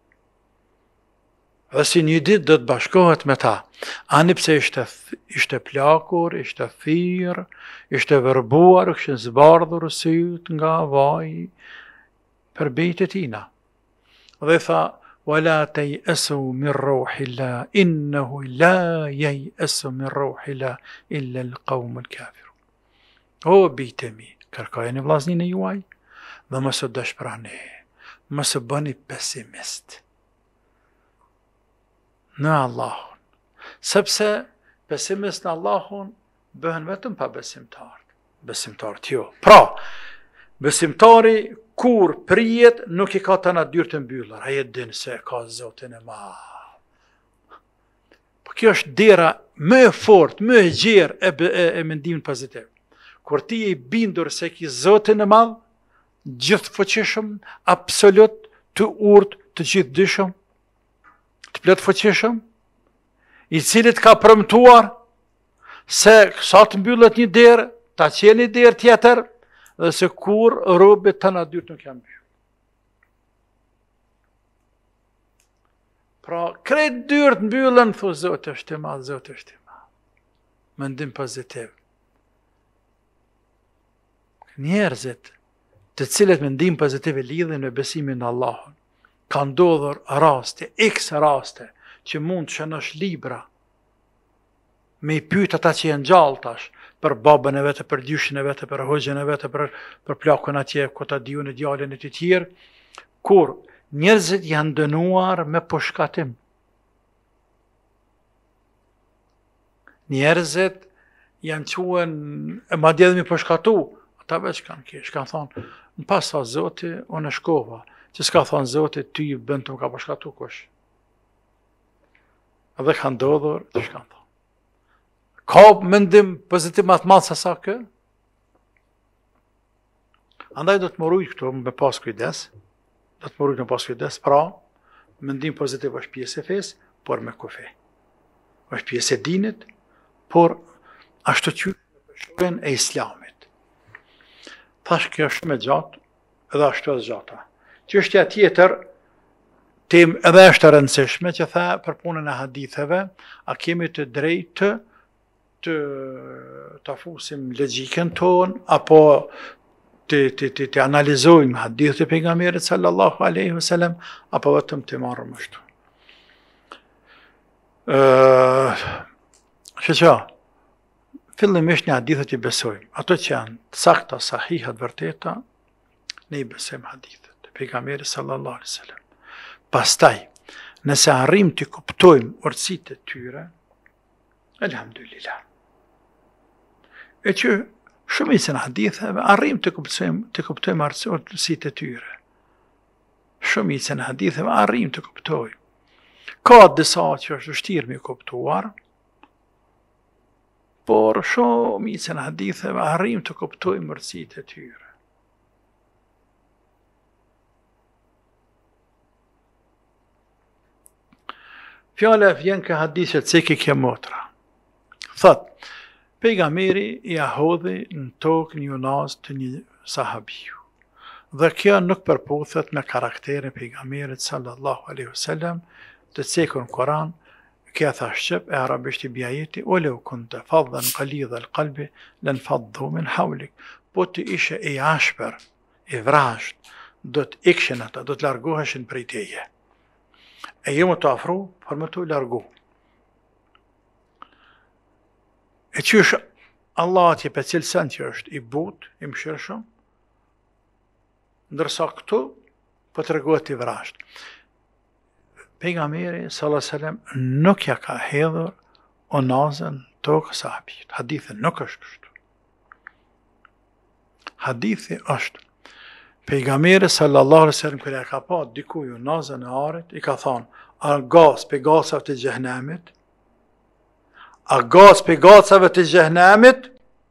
Dhe si një ditë do të bashkohet me ta, ani pse ishte, ishte plakur, ishte thirr, ishte vërbuar, kishte zbardhur syt nga vaji për bejt e tina. Dhe tha, ولا تيأسوا من روح الله إنه لا ييأس من روح الله إلا القوم الكافرون. O bitemi, kërkajeni vllaznin e juaj dhe mos u dëshprani, mos u bëni pesimist në Allahun, sepse pesimist në Allahun bëhen vetëm pa besimtar. Besimtarët jo. Pra, besimtari kur prijet nuk i ka të natyrë të mbyllur, ai e din se ka Zotin e madh. Po kjo është dera më e fortë, më e gjerë e, e, e mendimin pozitiv. Kur ti je i bindur se ki Zotin e madh, gjithfuqishëm, absolut, të urtë, të gjithdijshëm, të plot fuqishëm, i cili të ka premtuar se sa të mbyllet një derë, ta qeni derë tjetër, dhe se kur robët të natyrë nuk janë mbyllur. Pra, krejt dyrt mbyllen, thu Zotë është i madh, Zotë është i madh. Mendim pozitiv. Njerëzit të cilët mendim pozitiv e lidhen me besimin në Allahun, ka ndodhur raste, x raste, që mund të shënosh libra, me i pyet ata që janë gjallë tash, për babën e vete, për dyshin e vete, për hoxhën e vete, për, për plakun atje, ku ta diun e djalin e të tjerë, kur njerëzit janë dënuar me pushkatim. Njerëzit janë quen, e ma djedhë mi pushkatu, ata veç kanë kesh, kanë thonë, në pas sa Zoti, unë e shkova, që s'ka thonë Zoti, ty i bënd të më ka pushkatu kush. Edhe kanë ndodhur, të shkanë thonë. Ka mendim pozitiv më të madh se sa kë? Andaj do të më rujt këtu me pas kujdes, do të më rujt me pas kujdes, pra, mendim pozitiv është pjesë e fesë, por me kufi. është pjesë e dinit, por ashtu që shkruajnë e islamit. Thash kjo është shumë e gjatë, edhe ashtu është gjata. Çështja tjetër, tem edhe është e rëndësishme që tha për punën e haditheve, a kemi të drejtë të të fusim logjikën tonë, apo të, të, të, të analizojmë hadithet e pejgamberit sallallahu alaihi wasallam, apo vetëm të marrëm ashtu. Që që, fillimisht një hadithet i besojmë. Ato që janë të sakta, sahihat, vërteta, ne i besojmë hadithet e pejgamberit sallallahu alaihi wasallam. Pastaj, nëse arrim të kuptojmë urtësitë e tyre, elhamdulillah. E që shumicën e haditheve arrim të kuptojmë të kuptojmë urtësitë e tyre. Shumicën e haditheve arrim të kuptojmë. Ka disa që është vështirë me kuptuar, por shumicën e haditheve arrim të kuptojmë urtësitë e tyre. Fjala vjen ka hadithet se ki ke motra. Thot, pejgamberi i ahodhi në tokë një unaz të një sahabiu. Dhe kjo nuk përputhet me karakterin e pejgamberit sallallahu alaihi wasallam, të cekun Kur'an, kjo tha shqip e arabisht i bjajeti, o lew kunte faddan qalidha al-qalbi lan faddu min hawlik. Po të ishe i ashper, i vrasht, do të ikshin ata, do të largoheshin prej teje. E jo më të afru, për më të largu. E që është Allah atje për cilësën që është i but, i mëshirshëm, ndërsa këtu për të regohet i vrasht. Pejgamberi sallallahu alaihi wasallam nuk ja ka hedhur onazën tokë sahabit. Hadithi nuk është kështu. Hadithi është pejgamberi sallallahu alaihi wasallam kur ja ka pa dikuj onazën e arit, i ka thonë, a gas pe gasave të xhehenamit? A gas pe gasave të xhehenamit?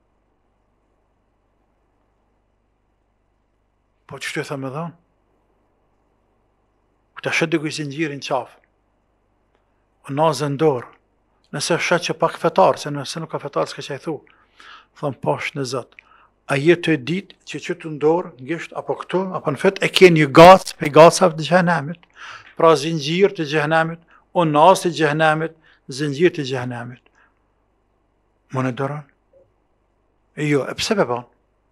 Po ç'është e thamë dhon? Këta shet dikuj zinxhirin qafë, onazën dorë, nëse shet që pak fetar, se nëse nuk ka fetar s'ka që i thu, thonë poshtë në zot. A jetë të ditë që që të ndorë, ngisht, apo këtu, apo në fet, e ke një gacë pe gacave të xhehenamit, pra zinxhir të xhehenamit, onaz të xhehenamit, zinxhir të xhehenamit. Më në doron? E jo, e pse pe ban?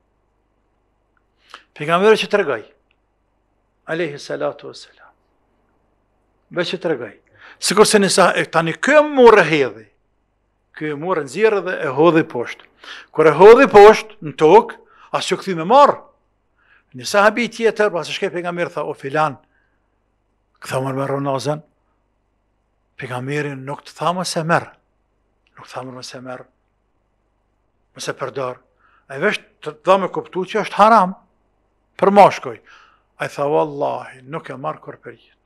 Pejgamberi që të regaj, alayhi salatu wassalam, veç që të regaj. Sikur se njësa, e tani kë morë hedhi, kë morë nëzirë dhe e hodhi poshtë. Kër e hodhi poshtë në tokë, asë që këthy me marë. Një sahabi tjetër, pasë shkej pejgamberi tha, o filan, këtha mërë me ronazën, pejgamberi nuk të tha më se merë, nuk të tha më se merë, më se përdar. A i vesh të tha me kuptu që është haram, për mashkoj. A i tha, wallahi, nuk e marë kër për jetë.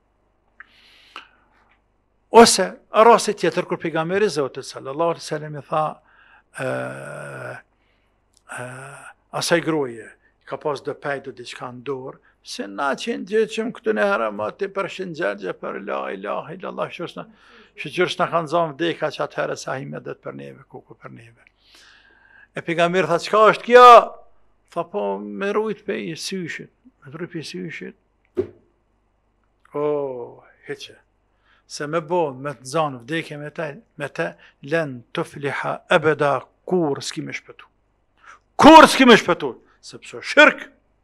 Ose, rasti tjetër, kër pejgamberi Zotit, sallallahu alaihi wasallam, i tha, uh, uh, asaj gruaje, ka pas do pejt do diçka në dorë, se na qenë gjëqëm këtë në herë, ma të përshin gjergje për la ilaha illallah, shqyrës në kanë zonë vdeka që atë herë sa hime dhe të për neve, kuku për neve. E pejgamberi tha, qka është kja? Tha, po, me rujt pe i syshit, me rujt pe i syshit. O, heqe. Se me bo, me të zanë vdekje me te, me te, len të fliha ebeda kur s'ki me shpëtu. Kur s'ki me shpëtu? Sepse shirk.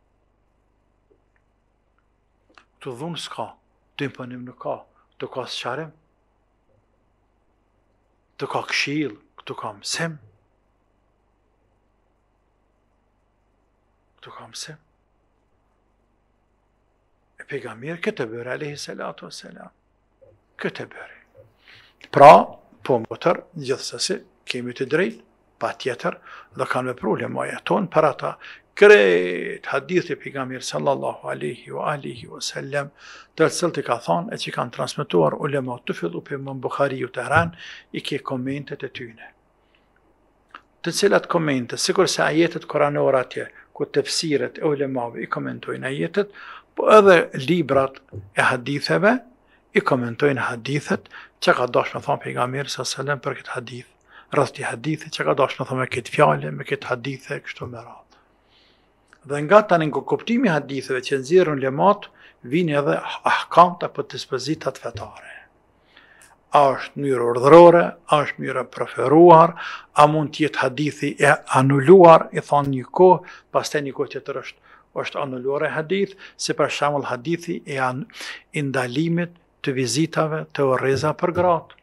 Të dhunë s'ka, të imponim nuk ka, të ka s'qarim, të ka këshil, të ka mësim, të ka mësim. E pejgamberi këtë bërë, alayhi salatu wassalam. Këtë bëri. Pra, po më tërë, gjithësësi, kemi të drejtë, pa tjetër, dhe kanë me problemaja tonë për ata krejt hadithi pejgamberi sallallahu alaihi wa alihi wa sallam, të cilët i ka thonë, e që kanë transmituar ulema të fillu për Imam Bukhariu të Tehran, i ke komentet e tyne. të cilat komente, sikur se ajetet koranore atje, ku tefsiret e ulemave i komentojnë ajetet, po edhe librat e haditheve i komentojnë hadithet që ka dash me thonë pejgamberi sallallahu alaihi wasallam për këtë hadith, rreth të hadithit që ka dash me thonë me këtë fjalë, me këtë hadithe kështu me radhë. Dhe nga tani nga kuptimi i haditheve që nxjerrin ulemat, vijnë edhe ahkamt apo dispozitat fetare. A është mënyrë urdhërore, a është mënyrë preferuar, a mund të jetë hadithi e anuluar, i thonë një kohë, pastaj një kohë tjetër është është anuluar e hadith, si për shembull hadithi e an, i ndalimit të vizitave të urreza për gratë.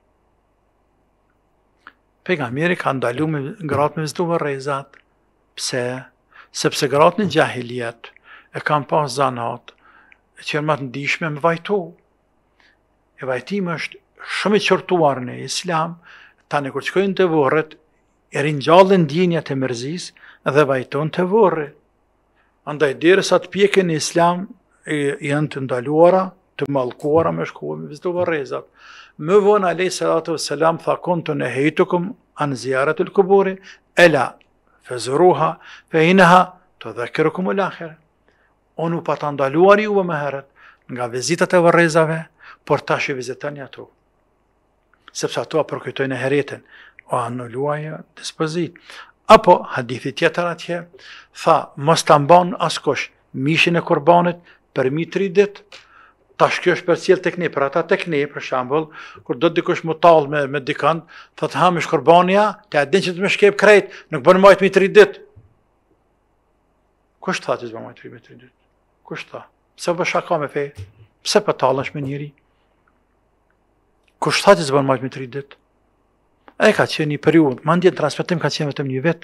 Pejgamberi ka ndaluar me gratë me vizitu urrezat. Pse? Sepse gratë në gjahiliet e kanë pas zanat që janë më të ndihshme me vajtu. E vajtimi është shumë i qortuar në islam, tani kur shkojnë të vorret, e ringjallën ndjenjat e mërzisë dhe vajton të vorri. Andaj derisa të pjekën në islam e, janë të ndaluara, të mallkuara me shkuar me vizitu urrezat. Më vonë alayhi salatu wassalam tha kuntu nahaytukum an ziyaratil quburi ela fazuruha fa inaha tudhakkirukum al-akhirah. Unë u pa të ndaluar juve më herët nga vizitat e urrezave, por tash i vizitoni ato. Sepse ato përkujtojnë e heretin, o anuluaja dispozit. Apo, hadithi tjetër atje, tha, mos të mban askush mishin e kurbanit për mi tri dit, tash kjo është për cilë tek ne, për ata tek ne, për shambull, kur do të dikush më talë me, me dikant, tha të hamish kurbania, të adin që të më shkep krejt, nuk bën majt mi tri dit. Kush tha që të bën majt mi tri dit? Kush tha? Pse bë shaka me fej? Pse për talësh me njëri? Kush tha që të bën majt mi tri dit? E ka qenë një periudhë, ma ndjen transmetim ka qenë vetëm një vit.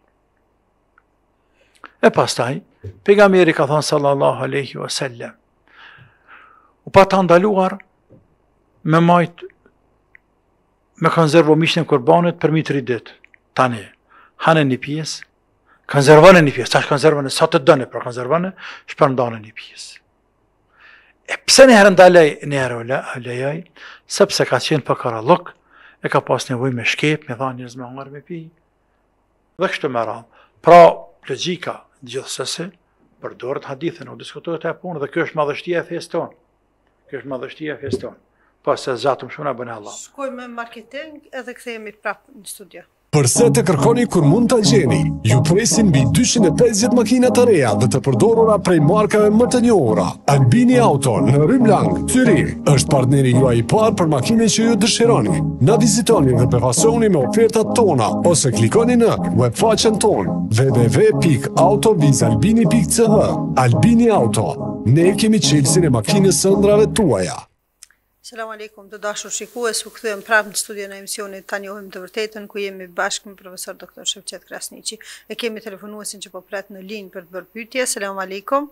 E pastaj, pejgamberi ka thonë sallallahu alaihi wasallam, u pa të ndaluar me majt, me konzervo mishin e kurbanit për mi tri dit. Tani, hanë një pjesë, konzervone një pjesë, tash konzervone sa të dëne, për konzervone, shpërndane një pjesë. E pse një herë ndalej, një herë lejaj, sepse ka qenë për karalluk, e ka pas nevoj me shkep, me dha njërz me ngarë me pi. Dhe kështë me radhë. Pra, logjika gjithsesi, përdorët hadithën, o diskutohet e punë, dhe kjo është madhështia e fesë tonë. Kjo është madhështia e fesë tonë. Pas se zatëm shumë na bëne Allah. Shkojmë me marketing edhe kthehemi prapë në studio. Përse të kërkoni kur mund të gjeni? Ju presin mbi dyqind e pesëdhjetë makina të reja dhe të përdorura prej markave më të njohura. Albini Auto në Rrymlang, Tyri, është partneri juaj i parë për makinën që ju dëshironi. Na vizitoni dhe befasoni me ofertat tona ose klikoni në webfaqen tonë w w w pikë autovizalbini pikë c h. Albini Auto, ne kemi çelësin e makinës së ëndrave tuaja. Selam aleikum të dashur shikues, u kthyem prapë në studion e emisionit Ta njohim të vërtetën, ku jemi bashkë me profesor doktor Shevqet Krasniqi. E kemi telefonuesin që po pret në linjë për të bërë pyetje. Selam aleikum.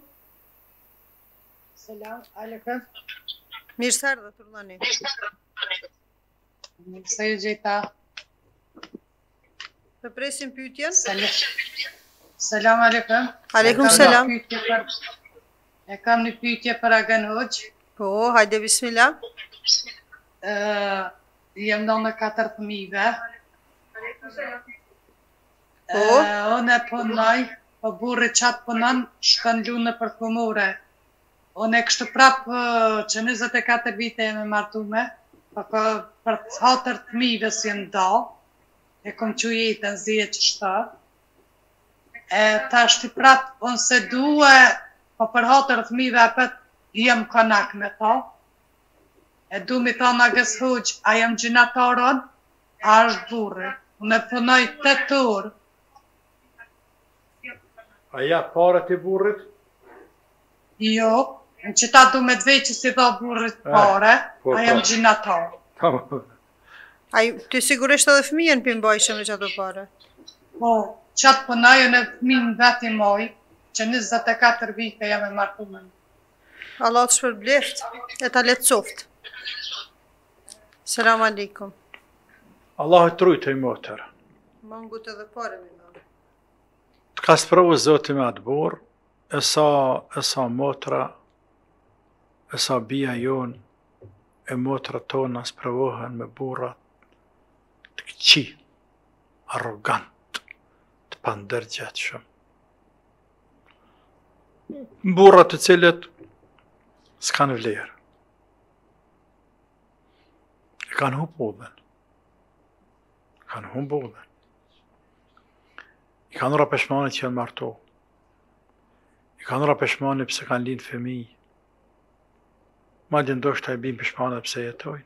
Selam aleikum. Mirë se erdhët, urdhani. Mirë se ju gjeta. Të presim pyetjen. Selam. Selam aleikum. Aleikum selam. E kam një pyetje për Agan Hoxh. Po, hajde bismillah. Uh, jem në në katër fëmijëve. Po? Uh, Unë e punoj, po burri qatë punon, shkon lunë për komore. Unë e kështu prapë uh, që njëzet e katër vite jemi martume, po po për të hatër fëmijëve si në do, e kom që jetën zije që shta. E ta shti prapë, unë se duhe, po për hatër fëmijëve apet, jem konak me ta, e du mi ta në Agës Hoxh, a jem gjinatoron, a është burri. Unë e punoj tetë orë. A ja parët e burrit? Jo, në që ta du me dvej që si dha burrit pare, po, a jem po. gjinator. Ai, ty sigurisht edhe fëmijën për mbajshëm me qato pare. Po, qatë punoj, unë e fëmijën veti moj, që njëzet e katër vite jam e martume. Allah të shpërbleft, e ta letë soft. Selam aleikum. Allah e trujtë i motër. Mangut edhe pare me në. Të ka sprovu zotë me atë burë, e sa, e sa motra, e sa bia jonë, e motra tona sprovohen me burrat të këqi, arrogant, pandërgjeshëm. Burra të cilët s'kanë vlerë. E kanë humb udhën. Kanë humb udhën. I kanë ora peshmane që janë martu. I kanë ora peshmane pse kanë lind fëmijë. Madje ndoshta i bin peshmane pse jetojnë.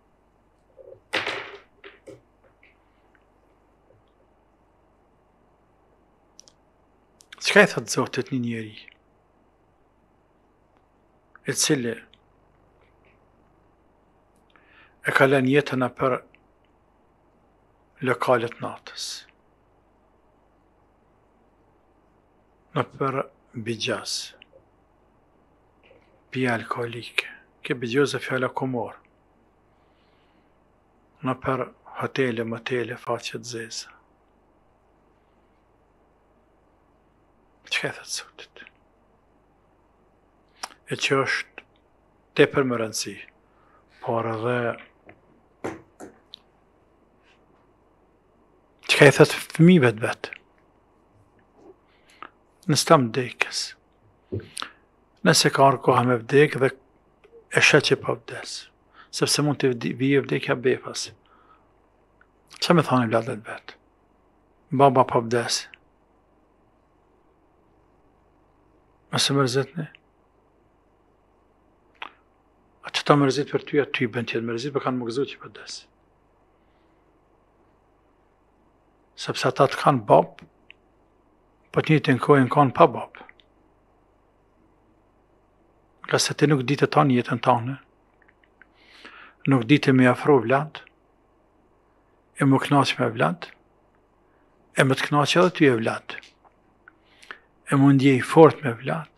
Çka i thot Zotit një njeri i cili e ka lënë jetën për lokalet natës, në për bigjaz, pija alkoholike, ke bigjaz e fjalla komor, në për hotele, motele, faqet zeza. Çka e thot Zotit? E që është tepër më rëndësi, por edhe çka i thot fëmijëve të vet? Nëse ta vdekës, nëse ka arë koha me vdek dhe e shet që pa vdes, sepse mund të vijë vdekja befas. Qa me thani vladet vet? Baba pa vdes. Mëse mërzitni? A që ta mërzit për ty, a ty bën tjetë mërzit, për kanë më gëzu që për des. Sepse ata të kanë bab, për të një të nkojnë kanë pa bab. Ka se ti nuk ditë të tanë jetën tanë, nuk ditë me afro vlad, e më knaqë me vlad, e më të knaqë edhe ty e vlad. E më ndjej fort me vlad.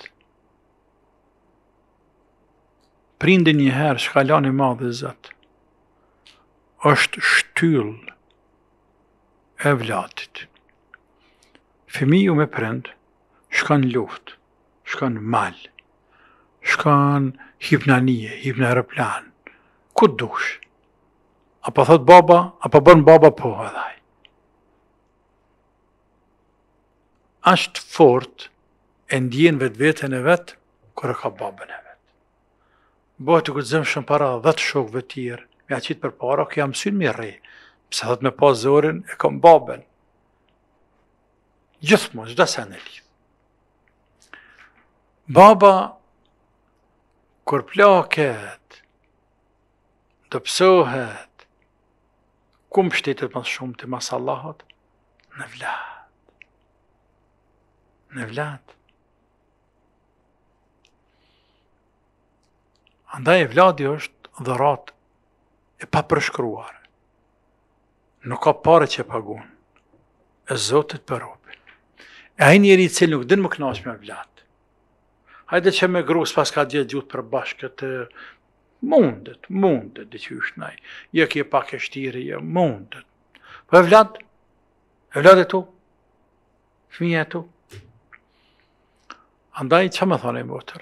Prindi njëherë shkalani madhe zët, është shtyll e vladit. Fëmiju me prind, shkan luft, shkan mal, shkan hipnanie, hipnë aeroplan, ku dush. Apo thot baba, apo bën baba po edhaj. Ashtë fort e ndjen vetë vetën e vetë, kërë ka babën e vetë. Bëhet të gudzëm shumë para dhjetë shokëve tjerë, me aqit për para, kë jam synë mi rrej, pëse thot me pas zorin, e kam babën. Gjithmonë, çdo sen e lidh. Baba, kur plaket, dëpsohet, ku më shtetet mas shumë të mas Allahot? Në vlad. Në vlad. Andaj e vladi është dhërat e pa përshkruar. Nuk ka pare që pagun. E Zotit për robin. E ai njeri i cili nuk din më knaq me vlad. Hajde që me grus pas ka gjithë gjutë për bashkët, mundet, mundet, dhe që është naj. Je kje pak e shtiri, je mundet. Po e vlad, e vlad e tu, fëmija e tu. Andaj, që me thone i motër?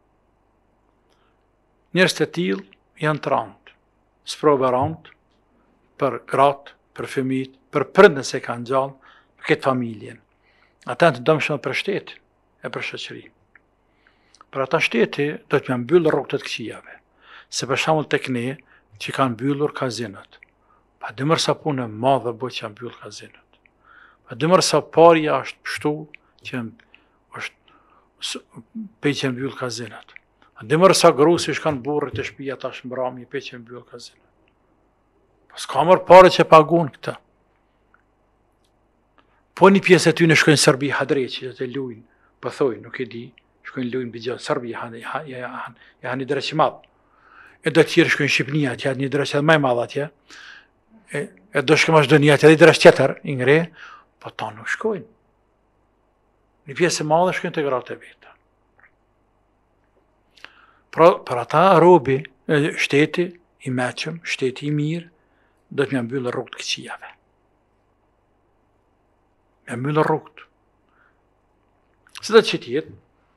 Njerës të tilë janë të randë, sprove randë, për gratë, për fëmijët, për prindën se kanë gjallë, për këtë familjen. Ata të dëmshën për shtetë e për shoqëri. Për ata shteti do të më mbyllë rrugët të këqijave, se për shembull tek ne që kanë mbyllur kazinot. Pa dëmër sa punë e madhe bëj që janë mbyllur kazinot. Pa dëmër sa parja është pështu që është pe që mbyllë kazinot. Pa dëmër sa grusi shkan burrit e shtëpia tash mbrami pe që mbyllë kazinot. Pas ka mërë pare që pagun këta. Po një pjesë e ty në shkojnë Serbi Hadreqi, që të lujnë, pëthojnë, nuk e di, shkojnë lujnë bëgjën, Serbi janë një dreqë madhë. E do tjerë shkojnë Shqipnia, që janë një dreqë edhe maj madhë atje, e do shkëm ashtë do një atje, edhe dreqë tjetër, ingre, po ta nuk shkojnë. Një pjesë e madhë shkojnë të gratë e veta. Për ata robi, shteti i meqëm, shteti i mirë, do të më mbyllë rrugët këqijave. Më mbyllë rrugët. Se do të që tjetë,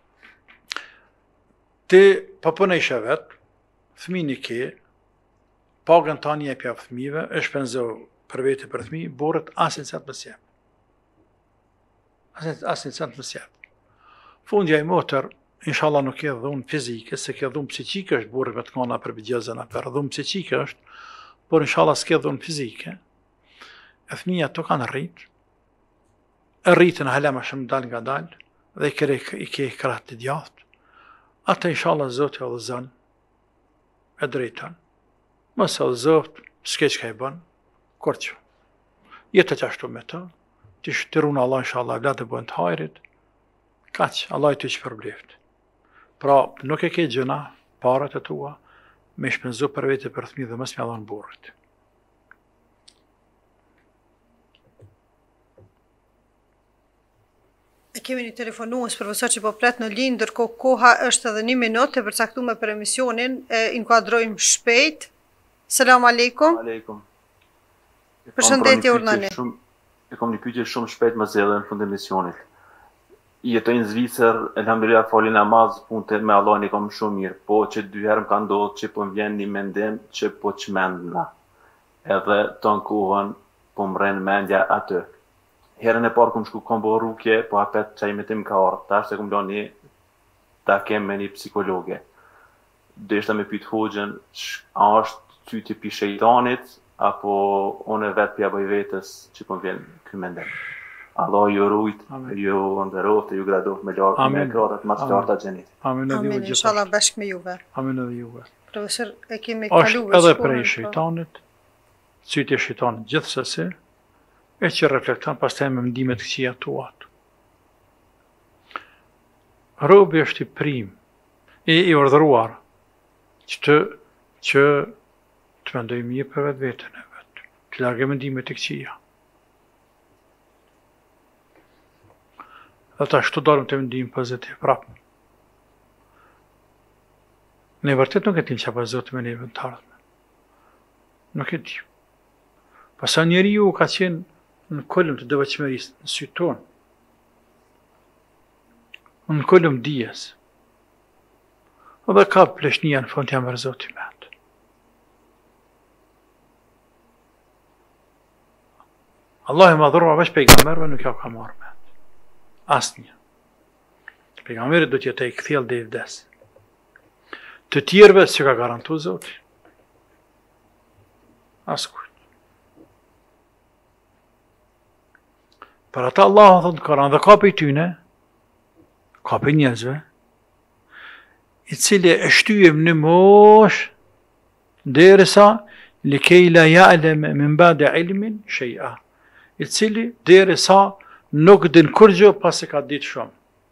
ti pëpën e ishe vetë, fëmijë një ke, pagën ta një e pja fëmijëve, e shpenzo për vete për fëmijë, borët asin se të mësjem. asnjë cent mos jap. Fundja i motër, inshallah nuk e dhunë fizike, se ke dhunë psiqike është burri me të kona për bëgjezën për dhunë psiqike është, por inshallah s'ke dhunë fizike. E fëmija të kanë rritë, e rritën halema shumë dal nga dal, dhe i kere i ke kratë të djathtë. Ata inshallah Zoti o dhe zënë, e drejton. Mëse o dhe Zot, s'ke që ka i bënë, kur që. Jetë të qashtu me të, të shtirunë Allah inshallah, vlatë e bënë të hajrit, kaq, Allah i të që përbleft. Pra, nuk e ke gjëna, parët e tua, me shpenzu për vete për thmi dhe mës me adhonë burrit. E kemi një telefonues profesor që po pret në linjë, ndërkohë koha është edhe një minutë e përcaktuar për emisionin, e inkuadrojmë shpejt. Selam aleikum. Aleikum. Përshëndetje urnani. E kam një pyetje shumë shpejt më zellë në fund të emisionit. Jetoj në Zvicër, elhamdulillah fali namaz, punët me Allahun i kam shumë mirë, po që dy herë më ka ndodhur që po më vjen një mendim që po çmendna. Edhe ton kohën po më rren mendja aty. Herën e parë kum shku kom bo rukje, po apet çaj me tim ka ardhur. Tash se kum lënë një takim me një psikologe. Deshta me pyet hoxhën, a është çyti pi shejtanit apo unë vetë pja bëj vetës që po vjen ky mendim. Allah ju rujt, ju ndëroft, ju gradoft me lartë me kratat më të larta xhenit. Amin edhe ju gjithë. Inshallah bashkë me juve. Amin edhe juve. Profesor, e kemi kaluar. Është edhe prej shejtanit, çyti e shejtanit gjithsesi, e që reflekton pastaj me mendimet e këqija tuat. Robi është i prim, i, i urdhëruar që të që të mendoj mirë për vetë vetën e vetë, të largë mendimet e këqija. Dhe ta shtu dalëm të mendim pozitiv prapë. Ne vërtet nuk e tim që për Zotë me neve në të ardhme. Nuk e tim. Pasa njeri ju ka qenë në kollëm të devotshmërisë, në sytë tonë. Në kollëm dijes. Dhe ka pleshnia në fund jam për Zotë i metë. Allah i madhurma veç pejgamberve nuk ja ka marrë me. Asnjë. Pejgamberi do t'jetë e këthjel dhe i vdes. Të tjerëve që ka garantu Zoti. Askujt. Për ata Allah thot në Koran dhe ka për i tyne, ka për njerëzve, i cili e shtyjem në mosh, derisa li kejla ja'lem min ba'de ilmin shej'a. I cili derisa nuk din kur gjë pas e ka ditë shumë.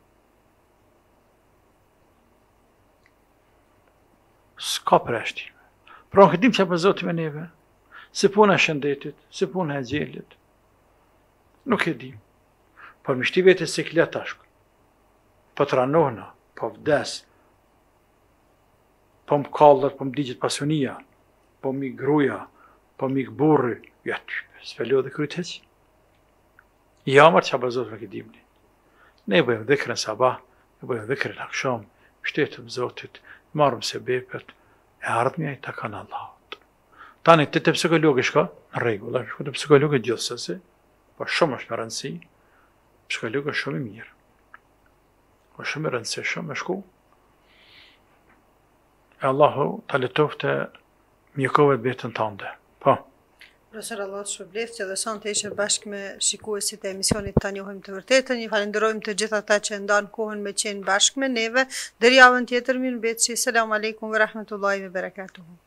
S'ka preshtime. Pra në këtim që për Zotë me neve, se puna shëndetit, se puna e gjelit, nuk e dim. Por mishti vete se klet ashku, po të ranohna, po vdes, po më kallër, po më digjit pasionia, po më gruja, po më burri, ja ty, s'pelo dhe kryt heq. Jamër që a Zotë me këdimni. Ne bëjmë dhikrën sabah, ne bëjmë dhikrën aksham, shtetëm Zotit, marëm se bepet, e ardhmja i takan Allahut. Tani të të psikologi shka, në regullë, shku të psikologi gjithësësi, po shumë është me rëndësi, psikologi është shumë i mirë. Po shumë i rëndësi, shumë e shku. E Allahu të letofte mjekove të betën të ande. Po. Profesor Allah të shpërbleft që dhe son të ishe bashkë me shikuesit e emisionit Ta njohim të vërtetën, një falenderojmë të gjitha ta që ndanë kohën me qenë bashkë me neve, deri javën tjetër mirë mbetësi, selam aleikum ve rahmetullahi ve berekatuhu.